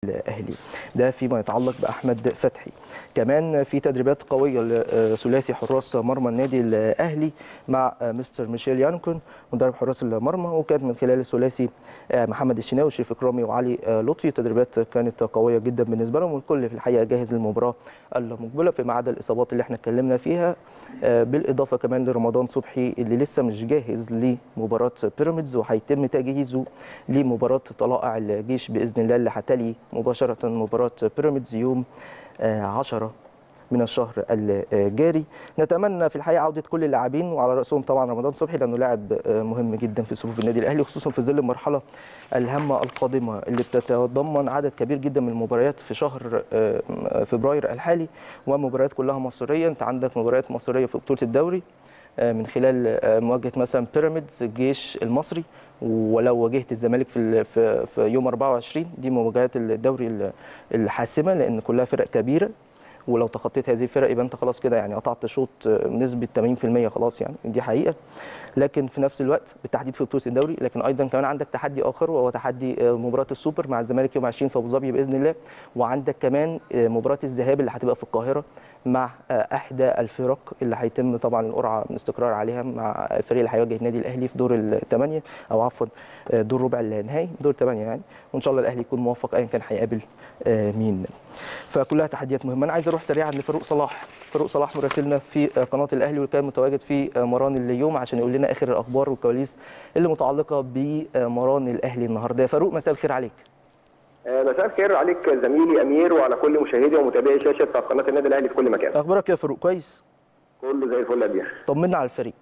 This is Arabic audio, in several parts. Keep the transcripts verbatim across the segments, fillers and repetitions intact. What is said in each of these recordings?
الاهلي. ده فيما يتعلق باحمد فتحي. كمان في تدريبات قويه لثلاثي حراس مرمى النادي الاهلي مع مستر ميشيل يانكون مدرب حراس المرمى، وكانت من خلال الثلاثي محمد الشناوي وشريف اكرامي وعلي لطفي. تدريبات كانت قويه جدا بالنسبه لهم، والكل في الحقيقه جاهز للمباراه المقبله فيما عدا الاصابات اللي احنا اتكلمنا فيها، بالاضافه كمان لرمضان صبحي اللي لسه مش جاهز لمباراه بيراميدز، وهيتم تجهيزه لمباراه طلائع الجيش باذن الله اللي هتلي مباشره مباراه بيراميدز يوم عشرة من الشهر الجاري. نتمنى في الحقيقه عوده كل اللاعبين، وعلى راسهم طبعا رمضان صبحي لانه لاعب مهم جدا في صفوف النادي الاهلي، خصوصا في ظل المرحله الهامه القادمه اللي بتتضمن عدد كبير جدا من المباريات في شهر فبراير الحالي، ومباريات كلها مصريه. انت عندك مباريات مصريه في بطوله الدوري من خلال مواجهه مثلا بيراميدز، الجيش المصري، ولو واجهت الزمالك في في يوم أربعة وعشرين، دي مواجهات الدوري الحاسمه لان كلها فرق كبيره، ولو تخطيت هذه الفرق يبقى انت خلاص كده يعني قطعت شوط بنسبه ثمانين بالمئة خلاص، يعني دي حقيقه. لكن في نفس الوقت بالتحديد في بطوله الدوري، لكن ايضا كمان عندك تحدي اخر وهو تحدي مباراه السوبر مع الزمالك يوم عشرين في ابو ظبي باذن الله، وعندك كمان مباراه الذهاب اللي هتبقى في القاهره مع احدى الفرق اللي هيتم طبعا القرعه من استقرار عليها مع الفريق اللي هيواجه النادي الاهلي في دور الثمانيه، او عفوا دور ربع النهائي، دور الثمانيه يعني، وان شاء الله الاهلي يكون موفق ايا كان هيقابل مين. فكلها تحديات مهمه. انا عايز اروح سريعا لفاروق صلاح. فاروق صلاح مراسلنا في قناه الاهلي وكان متواجد في مران اليوم عشان يقول لنا اخر الاخبار والكواليس اللي متعلقه بمران الاهلي النهارده. يا فاروق مساء الخير عليك. مساء الخير عليك زميلي امير وعلى كل مشاهدي ومتابعي شاشه قناه النادي الاهلي في كل مكان. اخبارك يا فاروق؟ كويس؟ كله زي الفل يا امير. طمنا على الفريق.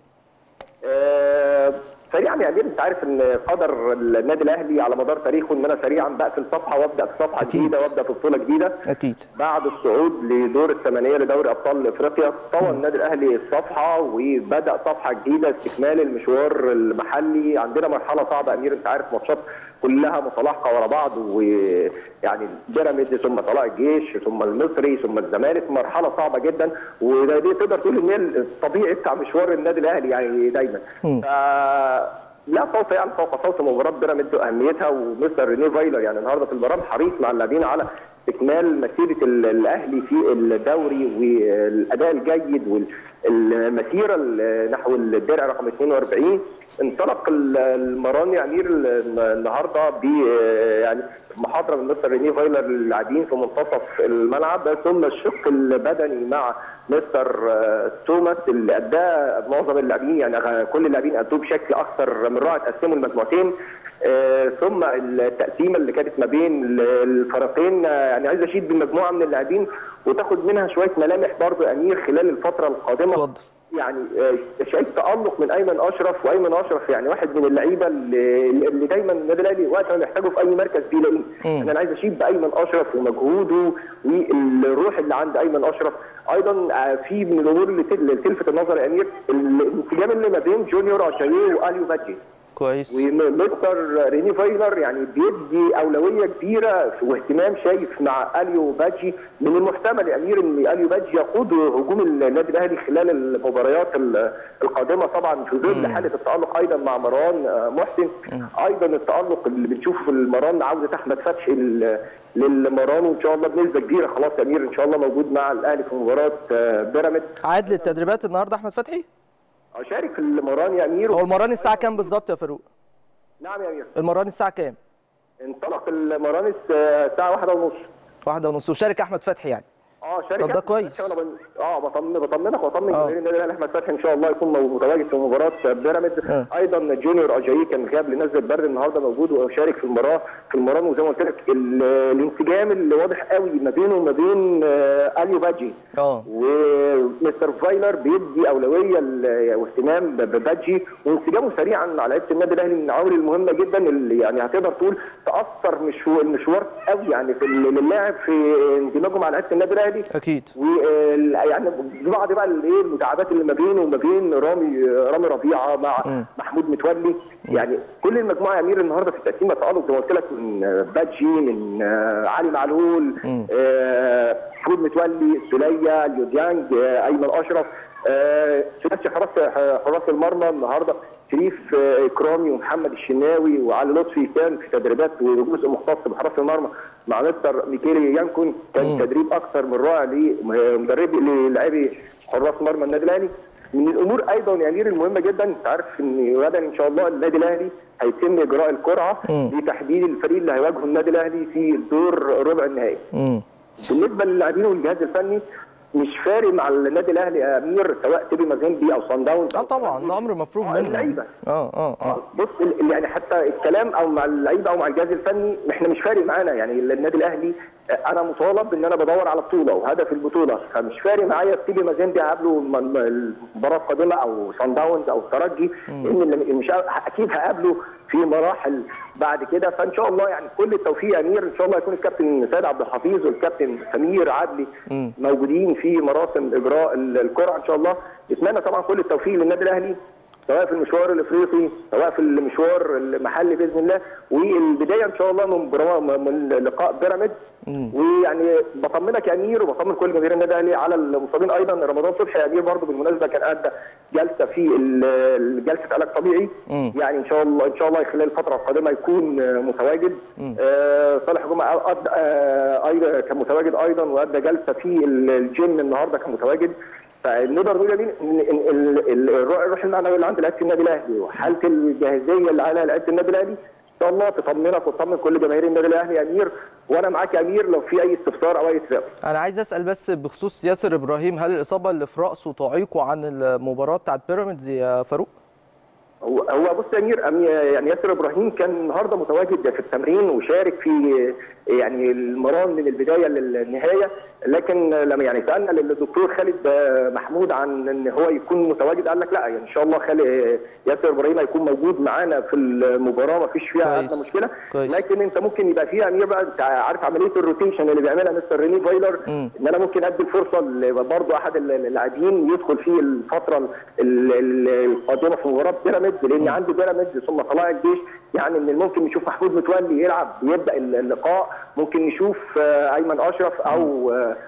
آه سريعا يا امير، انت عارف ان قدر النادي الاهلي على مدار تاريخه ان انا سريعا بقفل صفحه وابدا في صفحه أكيد. جديده وابدا في بطوله جديده. اكيد. بعد الصعود لدور الثمانيه لدوري ابطال افريقيا طوى النادي الاهلي الصفحه وبدا صفحه جديده استكمال المشوار المحلي. عندنا مرحله صعبه يا امير، انت عارف ماتشات كلها متلاحقه ورا بعض، ويعني بيراميدز ثم طلائع الجيش ثم المصري ثم الزمالك، مرحله صعبه جدا، ودي تقدر تقول ان هي الطبيعي بتاع مشوار النادي الاهلي يعني دايما. ف لا صوت يعني فوق صوت مباراه بيراميدز واهميتها، ومستر رينيه فايلر يعني النهارده في المباراه حريص مع اللاعبين على استكمال مسيره الاهلي في الدوري والاداء الجيد والمسيره نحو الدرع رقم اثنين وأربعين. انطلق المران يا امير النهارده ب يعني محاضره من مستر رينيه فايلر للاعبين في منتصف الملعب، ثم الشق البدني مع مستر توماس اللي اداه معظم اللاعبين، يعني كل اللاعبين ادوه بشكل اكثر من رائع، تقسموا المجموعتين. آه ثم التقسيمه اللي كانت ما بين الفريقين، يعني عايز اشيد بمجموعه من اللاعبين وتاخد منها شويه ملامح برضه يا امير خلال الفتره القادمه. اتفضل. يعني شايف تألق من ايمن اشرف، وايمن اشرف يعني واحد من اللعيبه اللي, اللي دايما النادي الاهلي وقت ما محتاجه في اي مركز بيلاقيه. انا عايز اشيد بايمن اشرف ومجهوده والروح اللي عند ايمن اشرف. ايضا في من الامور اللي تلفت النظر يا امير الانسجام اللي ما بين جونيور اجاييه واليو بادجي. كويس. ومستر ريني فايلر يعني بيدي اولويه كبيره واهتمام شايف مع اليو بادجي. من المحتمل يا امير ان اليو بادجي يقود هجوم النادي الاهلي خلال المباريات القادمه، طبعا في ظل حاله التالق ايضا مع مروان محسن. ايضا التالق اللي بنشوفه في المران، عوده احمد فتحي للمران، وان شاء الله بنسبه كبيره خلاص يا امير ان شاء الله موجود مع الاهلي في مباراه بيراميدز. عاد للتدريبات النهارده احمد فتحي؟ اشارك في المران يا امير. هو المران الساعه كام بالظبط يا فاروق؟ نعم يا امير. المران الساعه كام؟ انطلق المران الساعه واحدة ونص. واحدة ونص، وشارك احمد فتحي يعني. اه شارك. طب ده كويس. اه بطمن بطمنك واطمن جماهير النادي الاهلي احمد فتحي ان شاء الله يكون متواجد في مباراه بيراميدز. آه. ايضا جونيور اجاييه كان غاب لنزله برد، النهارده موجود وشارك في المباراه في المران. وزي ما قلت لك الانسجام اللي واضح قوي ما بينه وما بين آه اليو بادجي. اه ومستر فايلر بيدي اولويه واهتمام ببادجي، وانسجامه سريعا على لعيبه النادي الاهلي من العوامل المهمه جدا اللي يعني هتقدر تقول تاثر المشوار قوي يعني في اللاعب في اندماجه مع لعيبه النادي الاهلي. اكيد. ويعني بعض بقى الايه المداعبات اللي ما بينه وما بين رامي رامي ربيعه مع م. محمود متولي. م. يعني كل المجموعه يا امير النهارده في التقسيمه تالق زي ما قلت لك، من بادجي، من علي معلول، آه محمود متولي، السوليه، اليوديانج، آه ايمن اشرف. ثلاثي حراس حراس المرمى النهارده شريف اكرامي ومحمد الشناوي وعلي لطفي كان في تدريبات وجزء مختص بحراس المرمى مع مستر ميكيلي يانكون، كان م. تدريب اكثر من رائع لمدربي للاعبي حراس مرمى النادي الاهلي. من الامور ايضا يا امير المهمه جدا، انت عارف ان غدا ان شاء الله النادي الاهلي هيتم اجراء القرعه لتحديد الفريق اللي هيواجهه النادي الاهلي في الدور ربع النهائي. بالنسبه للاعبين والجهاز الفني مش فارق مع النادي الاهلي يا امير سواء تيبي مازيمبي او صن داونز. اه طبعا ده امر مفروغ منه. اللعيبه اه اه اه بص يعني حتى الكلام او مع اللعيبه او مع الجهاز الفني احنا مش فارق معانا، يعني النادي الاهلي انا مطالب ان انا بدور على بطوله وهدف البطوله، فمش فارق معايا تيبي مازيمبي هقابله المباراه القادمه او صن داونز او الترجي، لان مش اكيد هقابله في مراحل بعد كده. فان شاء الله يعني كل التوفيق يا امير، ان شاء الله يكون الكابتن سيد عبد الحفيظ والكابتن سمير عدلي م. موجودين في مراسم اجراء القرعه ان شاء الله. نتمنى طبعا كل التوفيق للنادي الاهلي سواء في المشوار الافريقي سواء في المشوار المحلي باذن الله، والبدايه ان شاء الله من من لقاء بيراميدز. ويعني بطمنك يا امير وبطمن كل جماهير النادي الاهلي على المصابين ايضا. رمضان صبحي يا امير برضه بالمناسبه كان ادى جلسه في جلسه علاج طبيعي، مم. يعني ان شاء الله ان شاء الله خلال الفتره القادمه يكون متواجد. آه صالح جمعه أد... آه ايضا كان متواجد ايضا وادى جلسه في الجيم النهارده كان متواجد. فنقدر نقول ان الروح المعنويه اللي عند لعيبه النادي الاهلي وحاله الجاهزيه اللي عليها لعيبه النادي الاهلي ان شاء الله تطمنك وتطمن كل جماهير النادي الاهلي يا امير، وانا معاك يا امير لو في اي استفسار او اي تساؤل. انا عايز اسال بس بخصوص ياسر ابراهيم، هل الاصابه اللي في راسه تعيقه عن المباراه بتاعت بيراميدز يا فاروق؟ هو هو بص يا امير يعني ياسر ابراهيم كان النهارده متواجد في التمرين وشارك في يعني المران من البدايه للنهايه، لكن لما يعني سالنا للدكتور خالد محمود عن ان هو يكون متواجد قال لك لا يعني ان شاء الله خالد ياسر ابراهيم هيكون موجود معانا في المباراه ما فيش فيها ادنى مشكله. كويس. لكن انت ممكن يبقى فيها امير بقى انت عارف عمليه الروتيشن اللي بيعملها مستر ريني فايلر، م. ان انا ممكن ادي الفرصه برضه احد اللاعبين يدخل في الفتره القادمه في مباراه بيراميدز، لان عندي بيراميدز ثم طلائع الجيش، يعني من الممكن نشوف محمود متولي يلعب يبدا اللقاء، ممكن نشوف ايمن اشرف او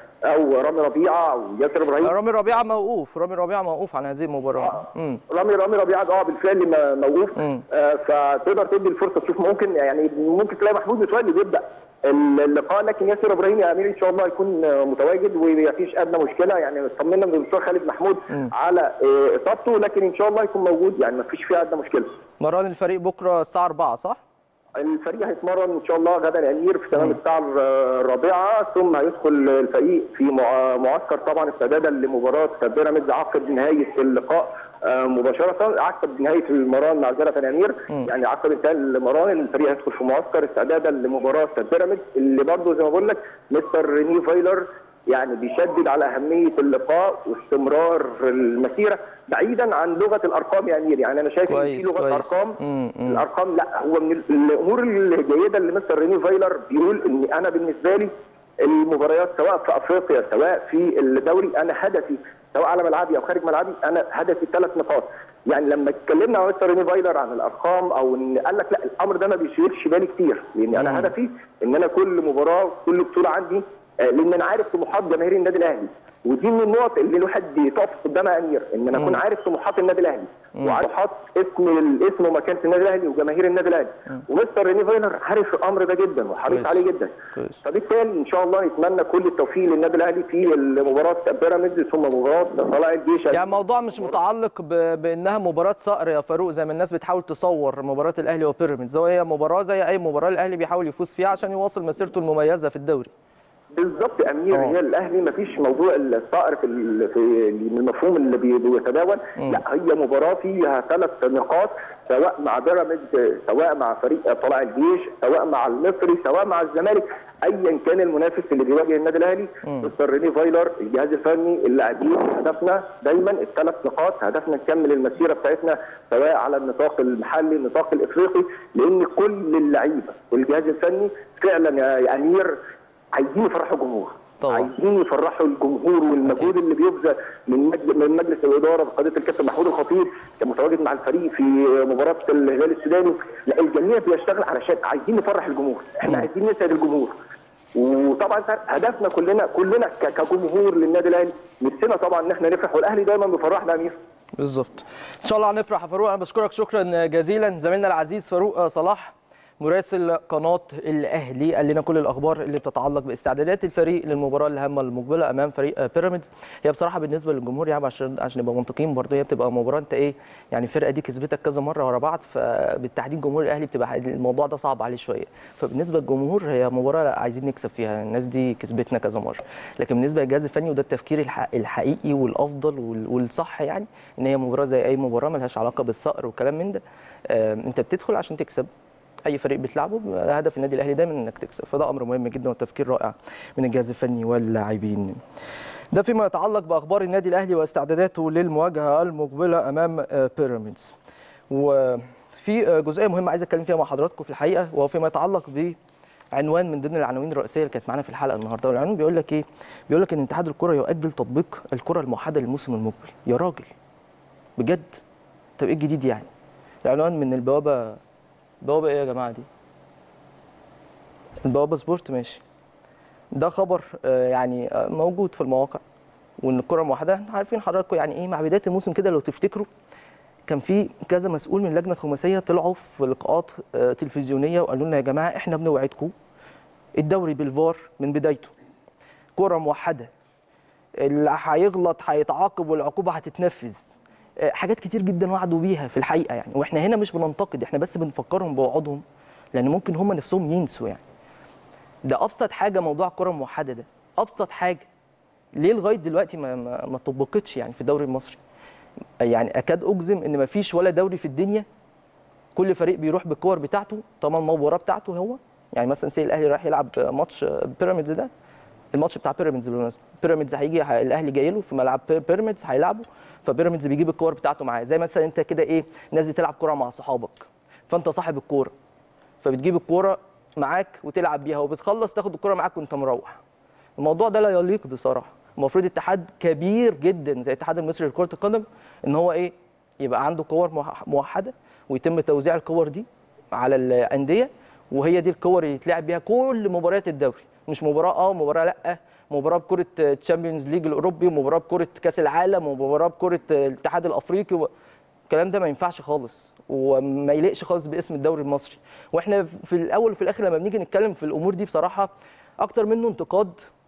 او رامي ربيعه او ياسر ابراهيم. رامي ربيعه موقوف، رامي ربيعه موقوف عن هذه المباراه. آه. رامي رامي ربيعه اه بالفعل موقوف، آه فتقدر تدي الفرصه تشوف ممكن يعني ممكن تلاقي محمود متولي بيبدا اللقاء، لكن ياسر ابراهيم يا امير ان شاء الله يكون متواجد ومفيش ادنى مشكله، يعني اطمنا من الدكتور خالد محمود م. على اصابته، لكن ان شاء الله يكون موجود يعني مفيش فيها ادنى مشكله. مران الفريق بكره الساعه أربعة صح؟ الفريق هيتمرن ان شاء الله غدا يا امير في تمام الساعه الرابعه، ثم هيدخل الفريق في معسكر طبعا استعدادا لمباراه بيراميدز عقب نهايه اللقاء مباشره، عقب نهايه المران معذره يا امير، يعني عقب انتهاء المران الفريق هيدخل في معسكر استعدادا لمباراه بيراميدز اللي برضه زي ما بقول لك مستر ريني فايلر يعني بيشدد على اهميه اللقاء واستمرار المسيره بعيدا عن لغه الارقام يا امير، يعني انا شايف ان في لغه كويس. ارقام مم. مم. الارقام لا هو من الامور الجيده اللي مستر ريني فايلر بيقول ان انا بالنسبه لي المباريات سواء في افريقيا سواء في الدوري انا هدفي سواء على ملعبي او خارج ملعبي انا هدفي ثلاث نقاط. يعني لما اتكلمنا مع مستر ريني فايلر عن الارقام او ان قال لك لا الامر ده ما بيشغلش بالي كتير، لان انا هدفي ان انا كل مباراه كل بطوله عندي، لان انا عارف طموحات جماهير النادي الاهلي، ودي من النقط اللي الواحد بيقف قدامها امير، ان انا اكون عارف طموحات النادي الاهلي وعارف طموحات اسم الاسم ومكانه النادي الاهلي وجماهير النادي الاهلي، ومستر ريني فايلر عارف الامر ده جدا وحريص عليه جدا. فبالتالي ان شاء الله يتمنى كل التوفيق للنادي الاهلي في مباراه بيراميدز ثم مباراه طلائع الجيش. يعني الموضوع مش متعلق ب... بانها مباراه صقر يا فاروق زي ما الناس بتحاول تصور مباراه الاهلي وبيراميدز، هي مباراه زي اي مباراه الاهلي بيحاول يفوز فيها عشان يواصل مسيرته المميزه في الدوري. بالظبط يا امير، هي الاهلي ما فيش موضوع الصقر في في المفهوم اللي بيتداول، لا هي مباراه فيها ثلاث نقاط سواء مع بيراميدز سواء مع فريق طلائع الجيش سواء مع المصري سواء مع الزمالك، ايا كان المنافس اللي بيواجه النادي الاهلي مستر ريني فايلر الجهاز الفني اللاعبين هدفنا دايما الثلاث نقاط، هدفنا نكمل المسيره بتاعتنا سواء على النطاق المحلي النطاق الافريقي، لان كل اللعيبه والجهاز الفني فعلا يا امير عايزين يفرحوا الجمهور، عايزين يفرحوا الجمهور، والمجهود اللي بيبذل من من مجلس الاداره بقياده الكابتن محمود الخطيب كان متواجد مع الفريق في مباراه الهلال السوداني، لا الجميع بيشتغل علشان عايزين نفرح الجمهور، احنا عايزين نسعد الجمهور. وطبعا طبعا هدفنا كلنا كلنا كجمهور للنادي الاهلي نفسنا طبعا ان احنا نفرح، والاهلي دايما بيفرحنا يا امير. بالظبط، ان شاء الله هنفرح يا فاروق. انا بشكرك شكرا جزيلا زميلنا العزيز فاروق صلاح مراسل قناه الاهلي، قال لنا كل الاخبار اللي بتتعلق باستعدادات الفريق للمباراه الهامه المقبله امام فريق بيراميدز. هي بصراحه بالنسبه للجمهور يعني عشان عشان نبقى منطقيين برضه، هي بتبقى مباراه انت ايه يعني الفرقه دي كسبتك كذا مره ورا بعض، فبالتحديد جمهور الاهلي بتبقى الموضوع ده صعب عليه شويه. فبالنسبه للجمهور هي مباراه عايزين نكسب فيها، الناس دي كسبتنا كذا مره. لكن بالنسبه للجهاز الفني وده التفكير الحقيقي والافضل والصح يعني، ان هي مباراه زي اي مباراه ملهاش علاقه بالثأر والكلام من ده. انت بتدخل عشان تكسب، اي فريق بتلعبه هدف النادي الاهلي دايما انك تكسب، فده امر مهم جدا والتفكير رائع من الجهاز الفني واللاعبين. ده فيما يتعلق باخبار النادي الاهلي واستعداداته للمواجهه المقبله امام بيراميدز. وفي جزئيه مهمه عايز اتكلم فيها مع حضراتكم في الحقيقه، وهو فيما يتعلق بعنوان من ضمن العناوين الرئيسيه اللي كانت معانا في الحلقه النهارده. والعنوان بيقول لك ايه؟ بيقول لك ان اتحاد الكره يؤجل تطبيق الكره الموحده للموسم المقبل. يا راجل بجد؟ طب ايه الجديد يعني؟ العنوان من البوابه، بوابه ايه يا جماعه دي؟ البوابه سبورت، ماشي. ده خبر يعني موجود في المواقع، وان الكره الموحده احنا عارفين حضراتكم يعني ايه. مع بدايه الموسم كده لو تفتكروا كان في كذا مسؤول من اللجنه الخماسيه طلعوا في لقاءات تلفزيونيه وقالوا لنا يا جماعه احنا بنوعدكم الدوري بالفار من بدايته، كره موحده، اللي هيغلط هيتعاقب والعقوبه هتتنفذ. حاجات كتير جدا وعدوا بيها في الحقيقه يعني، واحنا هنا مش بننتقد، احنا بس بنفكرهم بوعودهم لان ممكن هم نفسهم ينسوا يعني. ده ابسط حاجه موضوع الكره الموحده ده، ابسط حاجه. ليه لغايه دلوقتي ما ما, ما طبقتش يعني في الدوري المصري؟ يعني اكاد اجزم ان ما فيش ولا دوري في الدنيا كل فريق بيروح بالكور بتاعته، طبعا المباراه بتاعته هو يعني. مثلا سي الاهلي رايح يلعب ماتش بيراميدز، ده الماتش بتاع بيراميدز بالمناسبه، بيراميدز هيجي الاهلي جاي له في ملعب بيراميدز هيلعبه، فبيراميدز بيجيب الكور بتاعته معاه. زي مثلا انت كده ايه نازل تلعب كوره مع صحابك، فانت صاحب الكوره فبتجيب الكوره معاك وتلعب بيها، وبتخلص تاخد الكوره معاك وانت مروح. الموضوع ده لا يليق بصراحه. المفروض اتحاد كبير جدا زي الاتحاد المصري لكره القدم ان هو ايه يبقى عنده كور موحده، ويتم توزيع الكور دي على الانديه، وهي دي الكور اللي يتلعب بيها كل مباريات الدوري، مش مباراه اه ومباراه لا، مباراه بكره تشامبيونز ليج الاوروبي، ومباراه بكره كاس العالم، ومباراه بكره الاتحاد الافريقي و... الكلام ده ما ينفعش خالص وما يليقش خالص باسم الدوري المصري. واحنا في الاول وفي الاخر لما بنيجي نتكلم في الامور دي بصراحه اكتر منه انتقاد،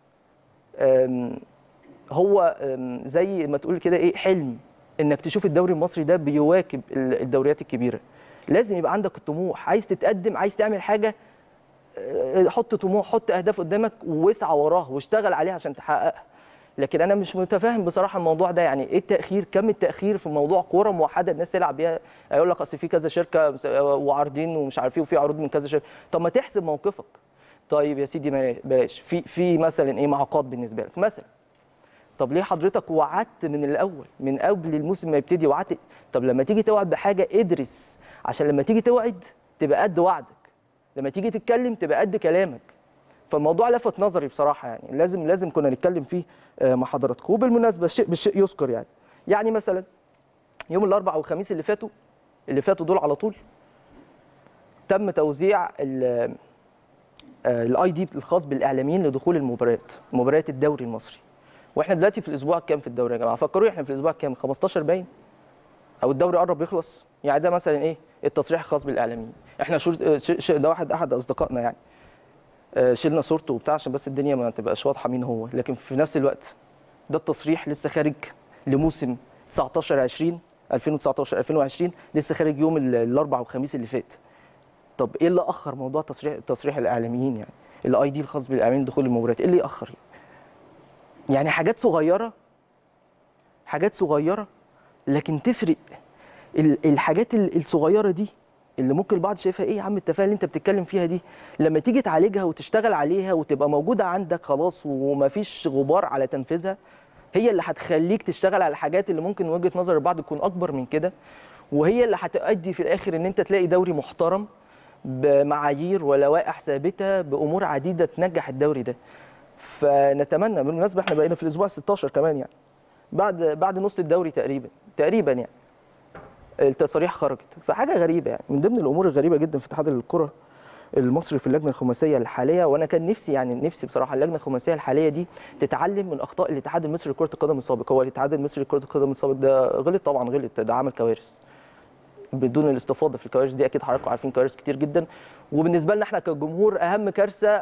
هو زي ما تقول كده ايه حلم انك تشوف الدوري المصري ده بيواكب الدوريات الكبيره. لازم يبقى عندك الطموح، عايز تتقدم، عايز تعمل حاجه، حط طموح، حط اهداف قدامك واسعى وراها واشتغل عليها عشان تحققها. لكن انا مش متفاهم بصراحه الموضوع ده، يعني ايه التاخير، كم التاخير في موضوع كوره موحده الناس تلعب بيها. يقول لك اصل في كذا شركه وعارضين ومش عارف ايه وفي عروض من كذا شركه. طب ما تحسب موقفك. طيب يا سيدي بلاش في في مثلا ايه معاقات بالنسبه لك مثلا. طب ليه حضرتك وعدت من الاول من قبل الموسم ما يبتدي وعدت؟ طب لما تيجي توعد بحاجه ادرس عشان لما تيجي توعد تبقى قد وعدك، لما تيجي تتكلم تبقى قد كلامك. فالموضوع لفت نظري بصراحه يعني، لازم لازم كنا نتكلم فيه مع حضراتكم. وبالمناسبه الشيء بالشيء يذكر يعني يعني مثلا يوم الاربعاء والخميس اللي فاتوا اللي فاتوا دول على طول تم توزيع الاي دي الخاص بالاعلاميين لدخول المباريات، مباريات الدوري المصري. واحنا دلوقتي في الاسبوع الكام في الدوري يا جماعه؟ فكروا احنا في الاسبوع الكام؟ خمستاشر باين، او الدوري قرب يخلص يعني. ده مثلا ايه التصريح الخاص بالاعلاميين. احنا شور ش... ده واحد احد اصدقائنا يعني شلنا صورته وبتاع عشان بس الدنيا ما تبقاش واضحه مين هو، لكن في نفس الوقت ده التصريح لسه خارج لموسم تسعتاشر عشرين ألفين وتسعتاشر ألفين وعشرين، لسه خارج يوم الاربعاء والخميس اللي فات. طب ايه اللي اخر موضوع تصريح تصريح الاعلاميين يعني الاي دي الخاص بالاعلاميين دخول المباريات؟ ايه اللي ياخر يعني؟ يعني حاجات صغيره حاجات صغيره لكن تفرق. الحاجات الصغيره دي اللي ممكن البعض شايفها ايه يا عم التفاهه اللي انت بتتكلم فيها دي، لما تيجي تعالجها وتشتغل عليها وتبقى موجوده عندك خلاص ومفيش غبار على تنفيذها، هي اللي هتخليك تشتغل على الحاجات اللي ممكن وجهه نظر البعض تكون اكبر من كده، وهي اللي هتؤدي في الاخر ان انت تلاقي دوري محترم بمعايير ولوائح ثابته بامور عديده تنجح الدوري ده. فنتمنى. بالمناسبه احنا بقينا في الاسبوع ستاشر كمان يعني، بعد بعد نص الدوري تقريبا تقريبا يعني التصاريح خرجت. فحاجه غريبه يعني، من ضمن الامور الغريبه جدا في اتحاد الكره المصري في اللجنه الخماسيه الحاليه، وانا كان نفسي يعني نفسي بصراحه اللجنه الخماسيه الحاليه دي تتعلم من اخطاء الاتحاد المصري لكره القدم السابق. هو الاتحاد المصري لكره القدم السابق ده غلط طبعا، غلط، ده عمل كوارث بدون الاستفاضه في الكوارث دي، اكيد حضراتكم عارفين كوارث كتير جدا. وبالنسبه لنا احنا كجمهور اهم كارثه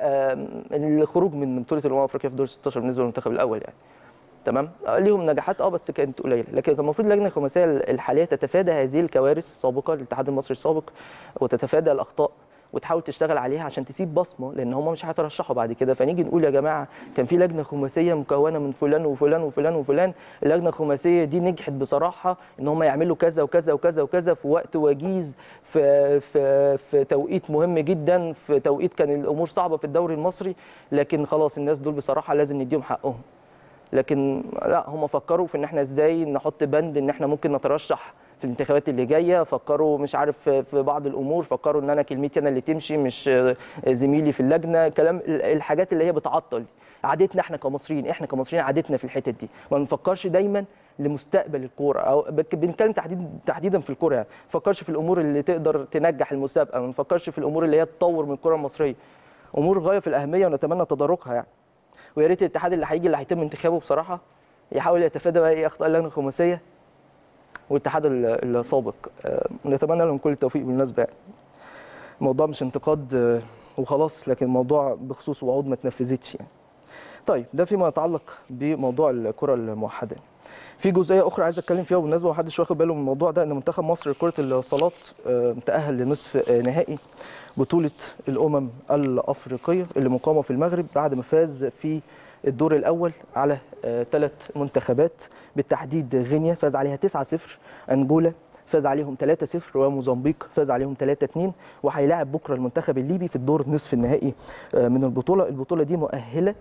الخروج من بطوله الامم الافريقيه في دور ستاشر بالنسبه للمنتخب الاول يعني. تمام، ليهم نجاحات اه بس كانت قليله، لكن كان المفروض اللجنه الخماسيه الحاليه تتفادى هذه الكوارث السابقه للاتحاد المصري السابق، وتتفادى الاخطاء وتحاول تشتغل عليها عشان تسيب بصمه، لان هم مش هيترشحوا بعد كده. فنيجي نقول يا جماعه كان في لجنه خماسيه مكونه من فلان وفلان وفلان وفلان، اللجنه الخماسيه دي نجحت بصراحه ان هم يعملوا كذا وكذا وكذا وكذا في وقت وجيز، في في في توقيت مهم جدا، في توقيت كان الامور صعبه في الدوري المصري، لكن خلاص الناس دول بصراحه لازم نديهم حقهم. لكن لا، هم فكروا في ان احنا ازاي نحط بند ان احنا ممكن نترشح في الانتخابات اللي جايه، فكروا مش عارف في بعض الامور، فكروا ان انا كلمتي انا اللي تمشي مش زميلي في اللجنه، كلام الحاجات اللي هي بتعطل. عادتنا احنا كمصريين، احنا كمصريين عادتنا في الحته دي ما بنفكرش دايما لمستقبل الكوره، او بنتكلم تحديد تحديدا في الكوره يعني، ما بنفكرش في الامور اللي تقدر تنجح المسابقه، ما بنفكرش في الامور اللي هي تطور من الكوره المصريه. امور غايه في الاهميه ونتمنى تداركها يعني. ويا ريت الاتحاد اللي هيجي اللي هيتم انتخابه بصراحه يحاول يتفادى بقى ايه اخطاء اللجنه الخماسيه والاتحاد السابق. نتمنى لهم كل التوفيق بالمناسبه يعني. الموضوع مش انتقاد وخلاص، لكن الموضوع بخصوص وعود ما اتنفذتش يعني. طيب ده فيما يتعلق بموضوع الكره الموحده. في جزئيه اخرى عايز اتكلم فيها وبالمناسبه ما حدش واخد باله من الموضوع ده، ان منتخب مصر لكره الصالات تاهل لنصف نهائي بطوله الامم الافريقيه اللي مقامه في المغرب بعد ما فاز في الدور الاول على ثلاث منتخبات، بالتحديد غينيا فاز عليها تسعة صفر، انجولا فاز عليهم ثلاثة صفر، وموزمبيق فاز عليهم ثلاثة اثنين، وهيلاعب بكره المنتخب الليبي في الدور نصف النهائي من البطوله. البطوله دي مؤهله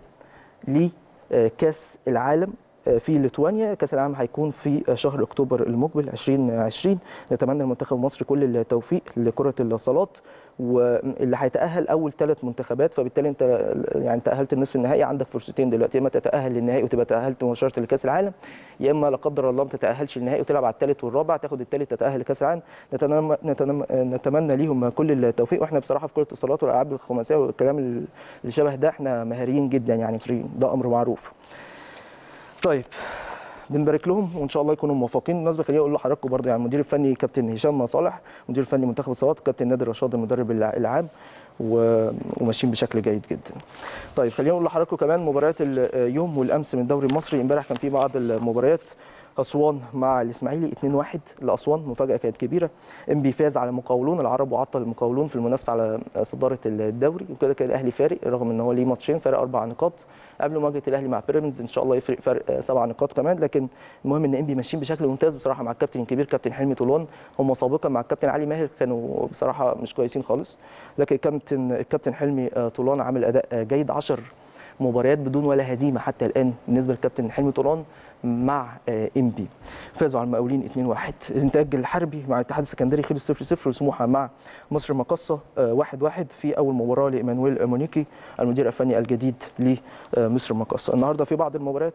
لكاس العالم في ليتوانيا. كاس العالم هيكون في شهر اكتوبر المقبل ألفين وعشرين. نتمنى المنتخب المصري كل التوفيق لكره الصالات، واللي هيتاهل اول ثلاث منتخبات، فبالتالي انت يعني تاهلت النصف النهائي، عندك فرصتين دلوقتي، يا اما تتاهل للنهائي وتبقى تاهلت مباشره لكاس العالم، يا اما لا قدر الله ما تتاهلش للنهائي وتلعب على الثالث والرابع، تاخد الثالث تتاهل لكاس العالم. نتمنى نتمنى, نتمنى ليهم كل التوفيق، واحنا بصراحه في كره الصالات والالعاب الخماسيه والكلام اللي شبه ده احنا مهاريين جدا يعني مصريين، ده امر معروف. طيب بنبارك لهم وان شاء الله يكونوا موفقين. بالمناسبه خليني اقول لحضراتكم برضه يعني المدير الفني كابتن هشام صالح مدير فني منتخب الصالات، كابتن نادر رشاد المدرب العام، وماشيين بشكل جيد جدا. طيب خليني اقول لحضراتكم كمان مباريات اليوم والامس من الدوري المصري. امبارح كان في بعض المباريات، اسوان مع الاسماعيلي اثنين واحد لاسوان، مفاجاه كانت كبيره. انبي فاز على المقاولون العرب وعطل المقاولون في المنافسه على صداره الدوري، وكده كده الاهلي فارق رغم ان هو ليه ماتشين، فارق اربع نقاط قبل مواجهه الاهلي مع بيراميدز، ان شاء الله يفرق فرق سبع نقاط كمان. لكن المهم ان انبي ماشيين بشكل ممتاز بصراحه مع الكابتن الكبير كابتن حلمي طولان. هم سابقا مع الكابتن علي ماهر كانوا بصراحه مش كويسين خالص، لكن الكابتن الكابتن حلمي طولان عامل اداء جيد، عشر مباريات بدون ولا هزيمه حتى الان بالنسبه للكابتن حلمي طولان مع انبي. فازوا على المقاولين اثنين واحد. الانتاج الحربي مع الاتحاد السكندري خلص صفر صفر، وسموحه مع مصر مقصه واحد واحد في اول مباراه لايمانويل مونيكي المدير الفني الجديد لمصر مقصه. النهارده في بعض المباريات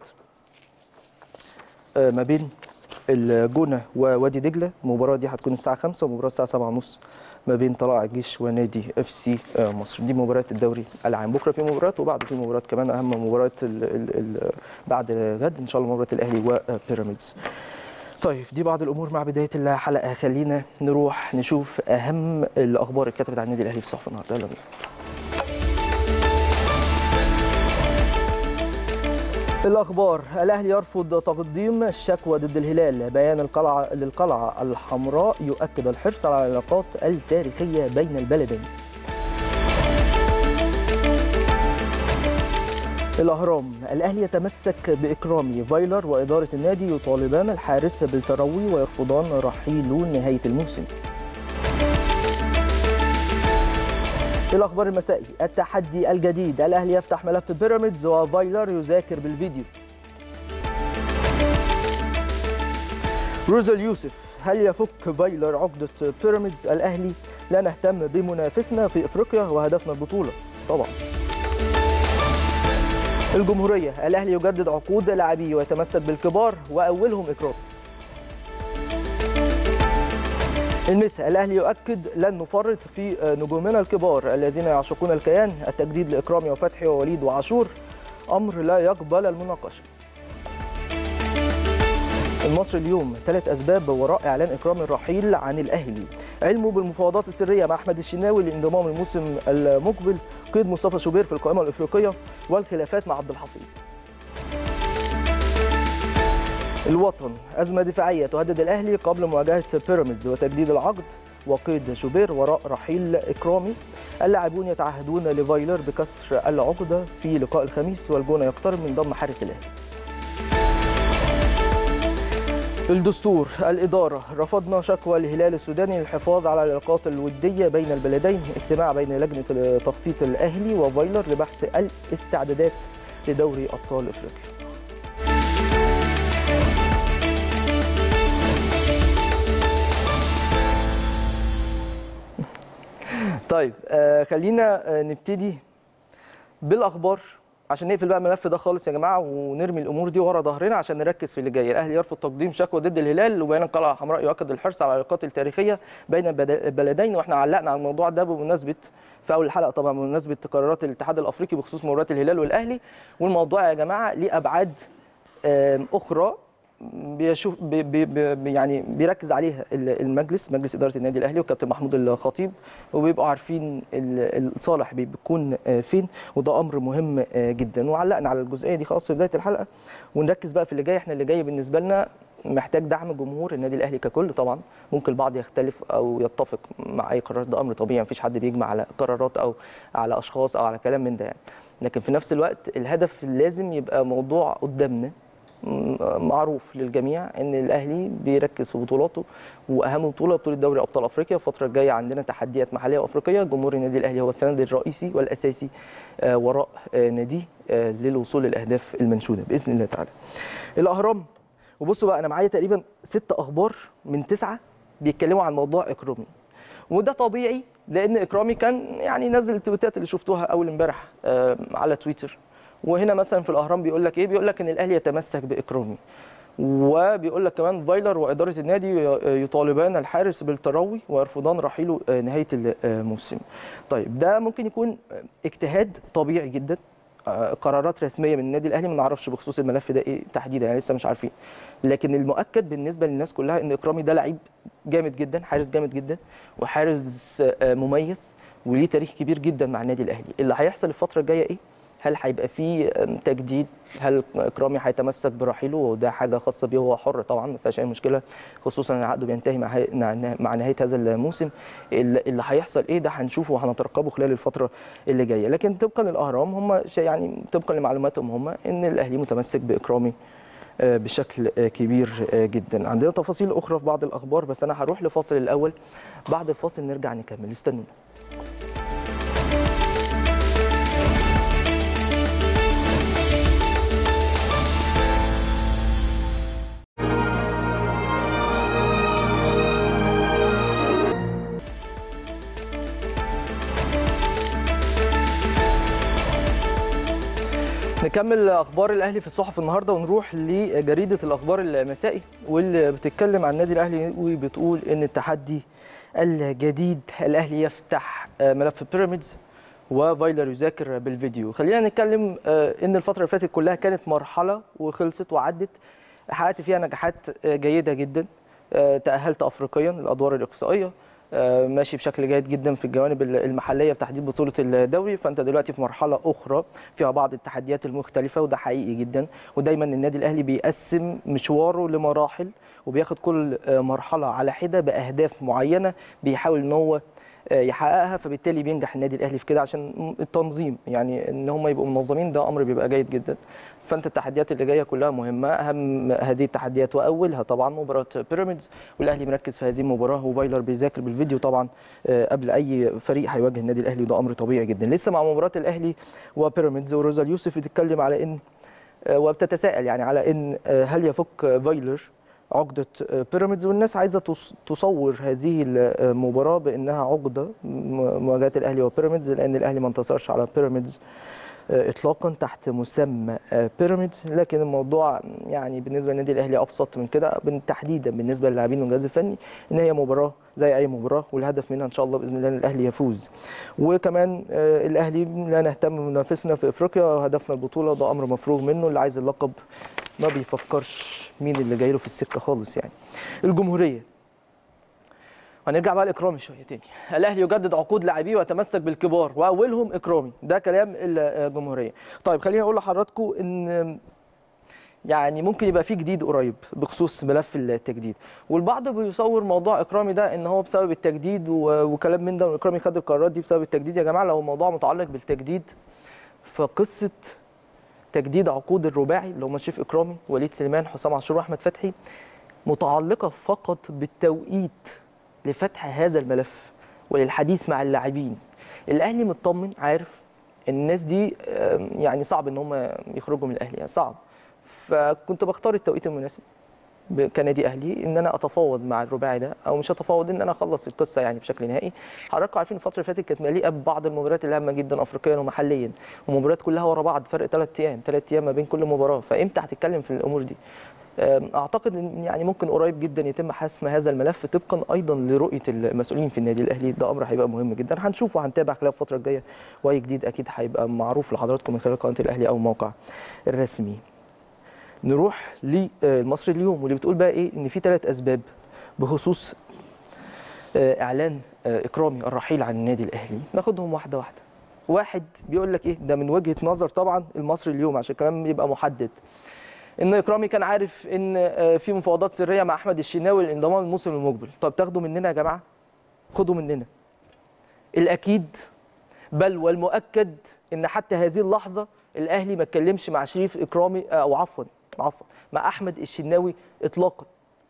ما بين الجونه ووادي دجله، المباراه دي هتكون الساعه خمسة ومباراه الساعه سبعة ونص ما بين طلائع الجيش ونادي اف سي مصر. دي مباريات الدوري العام. بكره في مباريات وبعد في مباريات كمان، اهم مباريات بعد غد ان شاء الله مباراه الاهلي وبيراميدز. طيب دي بعض الامور مع بدايه الحلقه، خلينا نروح نشوف اهم الاخبار اللي اتكتبت عن النادي الاهلي في الصحف النهارده. يلا بينا. الأخبار: الأهلي يرفض تقديم الشكوى ضد الهلال، بيان القلعة للقلعة الحمراء يؤكد الحرص على العلاقات التاريخية بين البلدين. الأهرام: الأهلي يتمسك بإكرام فايلر وإدارة النادي يطالبان الحارس بالتروي ويرفضان رحيله نهاية الموسم. الأخبار المسائي: التحدي الجديد، الأهلي يفتح ملف بيراميدز وفايلر يذاكر بالفيديو. روزا اليوسف: هل يفك فايلر عقدة بيراميدز؟ الأهلي لا نهتم بمنافسنا في إفريقيا وهدفنا البطولة طبعا. الجمهورية: الأهلي يجدد عقود لاعبيه ويتمسك بالكبار وأولهم إكرام. المسا الاهلي يؤكد لن نفرط في نجومنا الكبار الذين يعشقون الكيان. التجديد لاكرامي وفتحي ووليد وعاشور امر لا يقبل المناقشه. المصري اليوم ثلاث اسباب وراء اعلان اكرامي الرحيل عن الاهلي. علمه بالمفاوضات السريه مع احمد الشناوي لانضمام الموسم المقبل، قيد مصطفى شوبير في القائمه الافريقيه، والخلافات مع عبد الحفيظ. الوطن ازمه دفاعيه تهدد الاهلي قبل مواجهه بيراميدز وتجديد العقد وقيد شوبير وراء رحيل اكرامي. اللاعبون يتعهدون لفايلر بكسر العقده في لقاء الخميس، والجونه يقترب من ضم حارس الاهلي. الدستور الإدارة رفضنا شكوى الهلال السوداني للحفاظ على العلاقات الودية بين البلدين. اجتماع بين لجنة تخطيط الأهلي وفايلر لبحث الاستعدادات لدوري أبطال أفريقيا. طيب آه خلينا آه نبتدي بالأخبار عشان نقفل بقى الملف ده خالص يا جماعه ونرمي الامور دي ورا ظهرنا عشان نركز في اللي جاي. الاهلي يرفض تقديم شكوى ضد الهلال، وبيان القلعه الحمراء يؤكد الحرص على العلاقات التاريخيه بين البلدين. واحنا علقنا على الموضوع ده بمناسبه في اول الحلقه طبعا بمناسبه قرارات الاتحاد الافريقي بخصوص مباراه الهلال والاهلي. والموضوع يا جماعه ليه ابعاد اخرى بيشوف بي بي يعني بيركز عليها المجلس مجلس اداره النادي الاهلي والكابتن محمود الخطيب، وبيبقوا عارفين الصالح بيكون فين، وده امر مهم جدا. وعلقنا على الجزئيه دي خلاص في بدايه الحلقه، ونركز بقى في اللي جاي. احنا اللي جاي بالنسبه لنا محتاج دعم جمهور النادي الاهلي ككل. طبعا ممكن البعض يختلف او يتفق مع اي قرار، ده امر طبيعي، مفيش حد بيجمع على قرارات او على اشخاص او على كلام من ده يعني. لكن في نفس الوقت الهدف لازم يبقى موضوع قدامنا معروف للجميع ان الاهلي بيركز في بطولاته، واهم بطوله بطوله دوري ابطال افريقيا. الفتره الجايه عندنا تحديات محليه وافريقيه. جمهور النادي الاهلي هو السند الرئيسي والاساسي وراء ناديه للوصول للاهداف المنشوده باذن الله تعالى. الاهرام، وبصوا بقى انا معايا تقريبا ست اخبار من تسعه بيتكلموا عن موضوع اكرامي، وده طبيعي لان اكرامي كان يعني نزل التويتات اللي شفتوها اول امبارح على تويتر. وهنا مثلا في الاهرام بيقول لك ايه؟ بيقول لك ان الاهلي يتمسك باكرامي، وبيقول لك كمان فايلر واداره النادي يطالبان الحارس بالتروي ويرفضان رحيله نهايه الموسم. طيب ده ممكن يكون اجتهاد طبيعي جدا، قرارات رسميه من النادي الاهلي، ما نعرفش بخصوص الملف ده ايه تحديدا يعني لسه مش عارفين. لكن المؤكد بالنسبه للناس كلها ان اكرامي ده لعيب جامد جدا، حارس جامد جدا وحارس مميز وليه تاريخ كبير جدا مع النادي الاهلي. اللي هيحصل الفتره الجايه ايه؟ هل هيبقى في تجديد؟ هل اكرامي هيتمسك برحيله؟ وده حاجه خاصه بيه، هو حر طبعا ما فيهاش اي مشكله، خصوصا ان عقده بينتهي مع مع نهايه هذا الموسم. اللي هيحصل ايه ده هنشوفه وهنترقبه خلال الفتره اللي جايه. لكن طبقا للاهرام هم يعني طبقا لمعلوماتهم هم ان الاهلي متمسك باكرامي بشكل كبير جدا. عندنا تفاصيل اخرى في بعض الاخبار، بس انا هروح لفاصل الاول، بعد الفاصل نرجع نكمل، استنونا. نكمل اخبار الاهلي في الصحف النهارده ونروح لجريده الاخبار المسائي، واللي بتتكلم عن النادي الاهلي وبتقول ان التحدي الجديد الاهلي يفتح ملف بيراميدز وفايلر يذاكر بالفيديو. خلينا نتكلم ان الفتره اللي فاتت كلها كانت مرحله وخلصت وعدت، حققت فيها نجاحات جيده جدا، تاهلت افريقيا للادوار الاقصائيه، ماشي بشكل جيد جدا في الجوانب المحليه بتحديد بطوله الدوري. فانت دلوقتي في مرحله اخرى فيها بعض التحديات المختلفه، وده حقيقي جدا. ودايما النادي الاهلي بيقسم مشواره لمراحل، وبياخد كل مرحله على حده باهداف معينه بيحاول ان هو يحققها، فبالتالي بينجح النادي الاهلي في كده عشان التنظيم، يعني ان هم يبقوا منظمين، ده امر بيبقى جيد جدا. فانت التحديات اللي جايه كلها مهمه. اهم هذه التحديات واولها طبعا مباراه بيراميدز، والاهلي مركز في هذه المباراه، وفايلر بيذاكر بالفيديو طبعا قبل اي فريق هيواجه النادي الاهلي، وده امر طبيعي جدا. لسه مع مباراه الاهلي وبيراميدز، وروزا اليوسف بتتكلم على ان وبتتساءل يعني على ان هل يفك فايلر عقدة بيراميدز، والناس عايزة تصور هذه المباراة بأنها عقدة مواجهة الأهلي وبيراميدز، لأن الأهلي ما انتصرش على بيراميدز اطلاقا تحت مسمى بيراميدز، لكن الموضوع يعني بالنسبه للنادي الاهلي ابسط من كده، تحديدا بالنسبه للاعبين والجهاز الفني، ان هي مباراه زي اي مباراه والهدف منها ان شاء الله باذن الله ان الاهلي يفوز. وكمان الاهلي لا نهتم بمنافسنا في افريقيا، هدفنا البطوله، ده امر مفروغ منه، اللي عايز اللقب ما بيفكرش مين اللي جاي له في السكه خالص. يعني الجمهوريه، هنرجع بقى لاكرامي شويه تاني. الاهلي يجدد عقود لاعبيه ويتمسك بالكبار واولهم اكرامي، ده كلام الجمهوريه. طيب خليني اقول لحضراتكم ان يعني ممكن يبقى في جديد قريب بخصوص ملف التجديد، والبعض بيصور موضوع اكرامي ده ان هو بسبب التجديد وكلام من ده، واكرامي خد القرارات دي بسبب التجديد. يا جماعه لو الموضوع متعلق بالتجديد، فقصه تجديد عقود الرباعي اللي هم شريف اكرامي، وليد سليمان، حسام عاشور، واحمد فتحي متعلقه فقط بالتوقيت لفتح هذا الملف وللحديث مع اللاعبين. الاهلي مطمن، عارف الناس دي يعني صعب ان هم يخرجوا من الاهلي، يعني صعب. فكنت بختار التوقيت المناسب كنادي اهلي ان انا اتفاوض مع الرباعي ده، او مش اتفاوض، ان انا اخلص القصه يعني بشكل نهائي. حضراتكم عارفين الفتره اللي فاتت كانت مليئه ببعض المباريات الهامه جدا افريقيا ومحليا، ومباريات كلها ورا بعض، فرق ثلاث ايام ثلاث ايام ما بين كل مباراه، فامتى هتتكلم في الامور دي؟ اعتقد ان يعني ممكن قريب جدا يتم حسم هذا الملف طبقا ايضا لرؤيه المسؤولين في النادي الاهلي، ده امر هيبقى مهم جدا، هنشوف وهنتابع خلال الفتره الجايه، واي جديد اكيد هيبقى معروف لحضراتكم من خلال قناه الاهلي او الموقع الرسمي. نروح للمصري اليوم، واللي بتقول بقى ايه؟ ان في ثلاث اسباب بخصوص اعلان اكرامي الرحيل عن النادي الاهلي، ناخدهم واحده واحده. واحد بيقول لك ايه؟ ده من وجهه نظر طبعا المصري اليوم عشان الكلام يبقى محدد، ان اكرامي كان عارف ان في مفاوضات سريه مع احمد الشناوي للانضمام الموسم المقبل. طب تاخدوا مننا يا جماعه؟ خدوا مننا. الاكيد بل والمؤكد ان حتى هذه اللحظه الاهلي ما اتكلمش مع شريف اكرامي، او عفوا عفوا مع احمد الشناوي اطلاقا.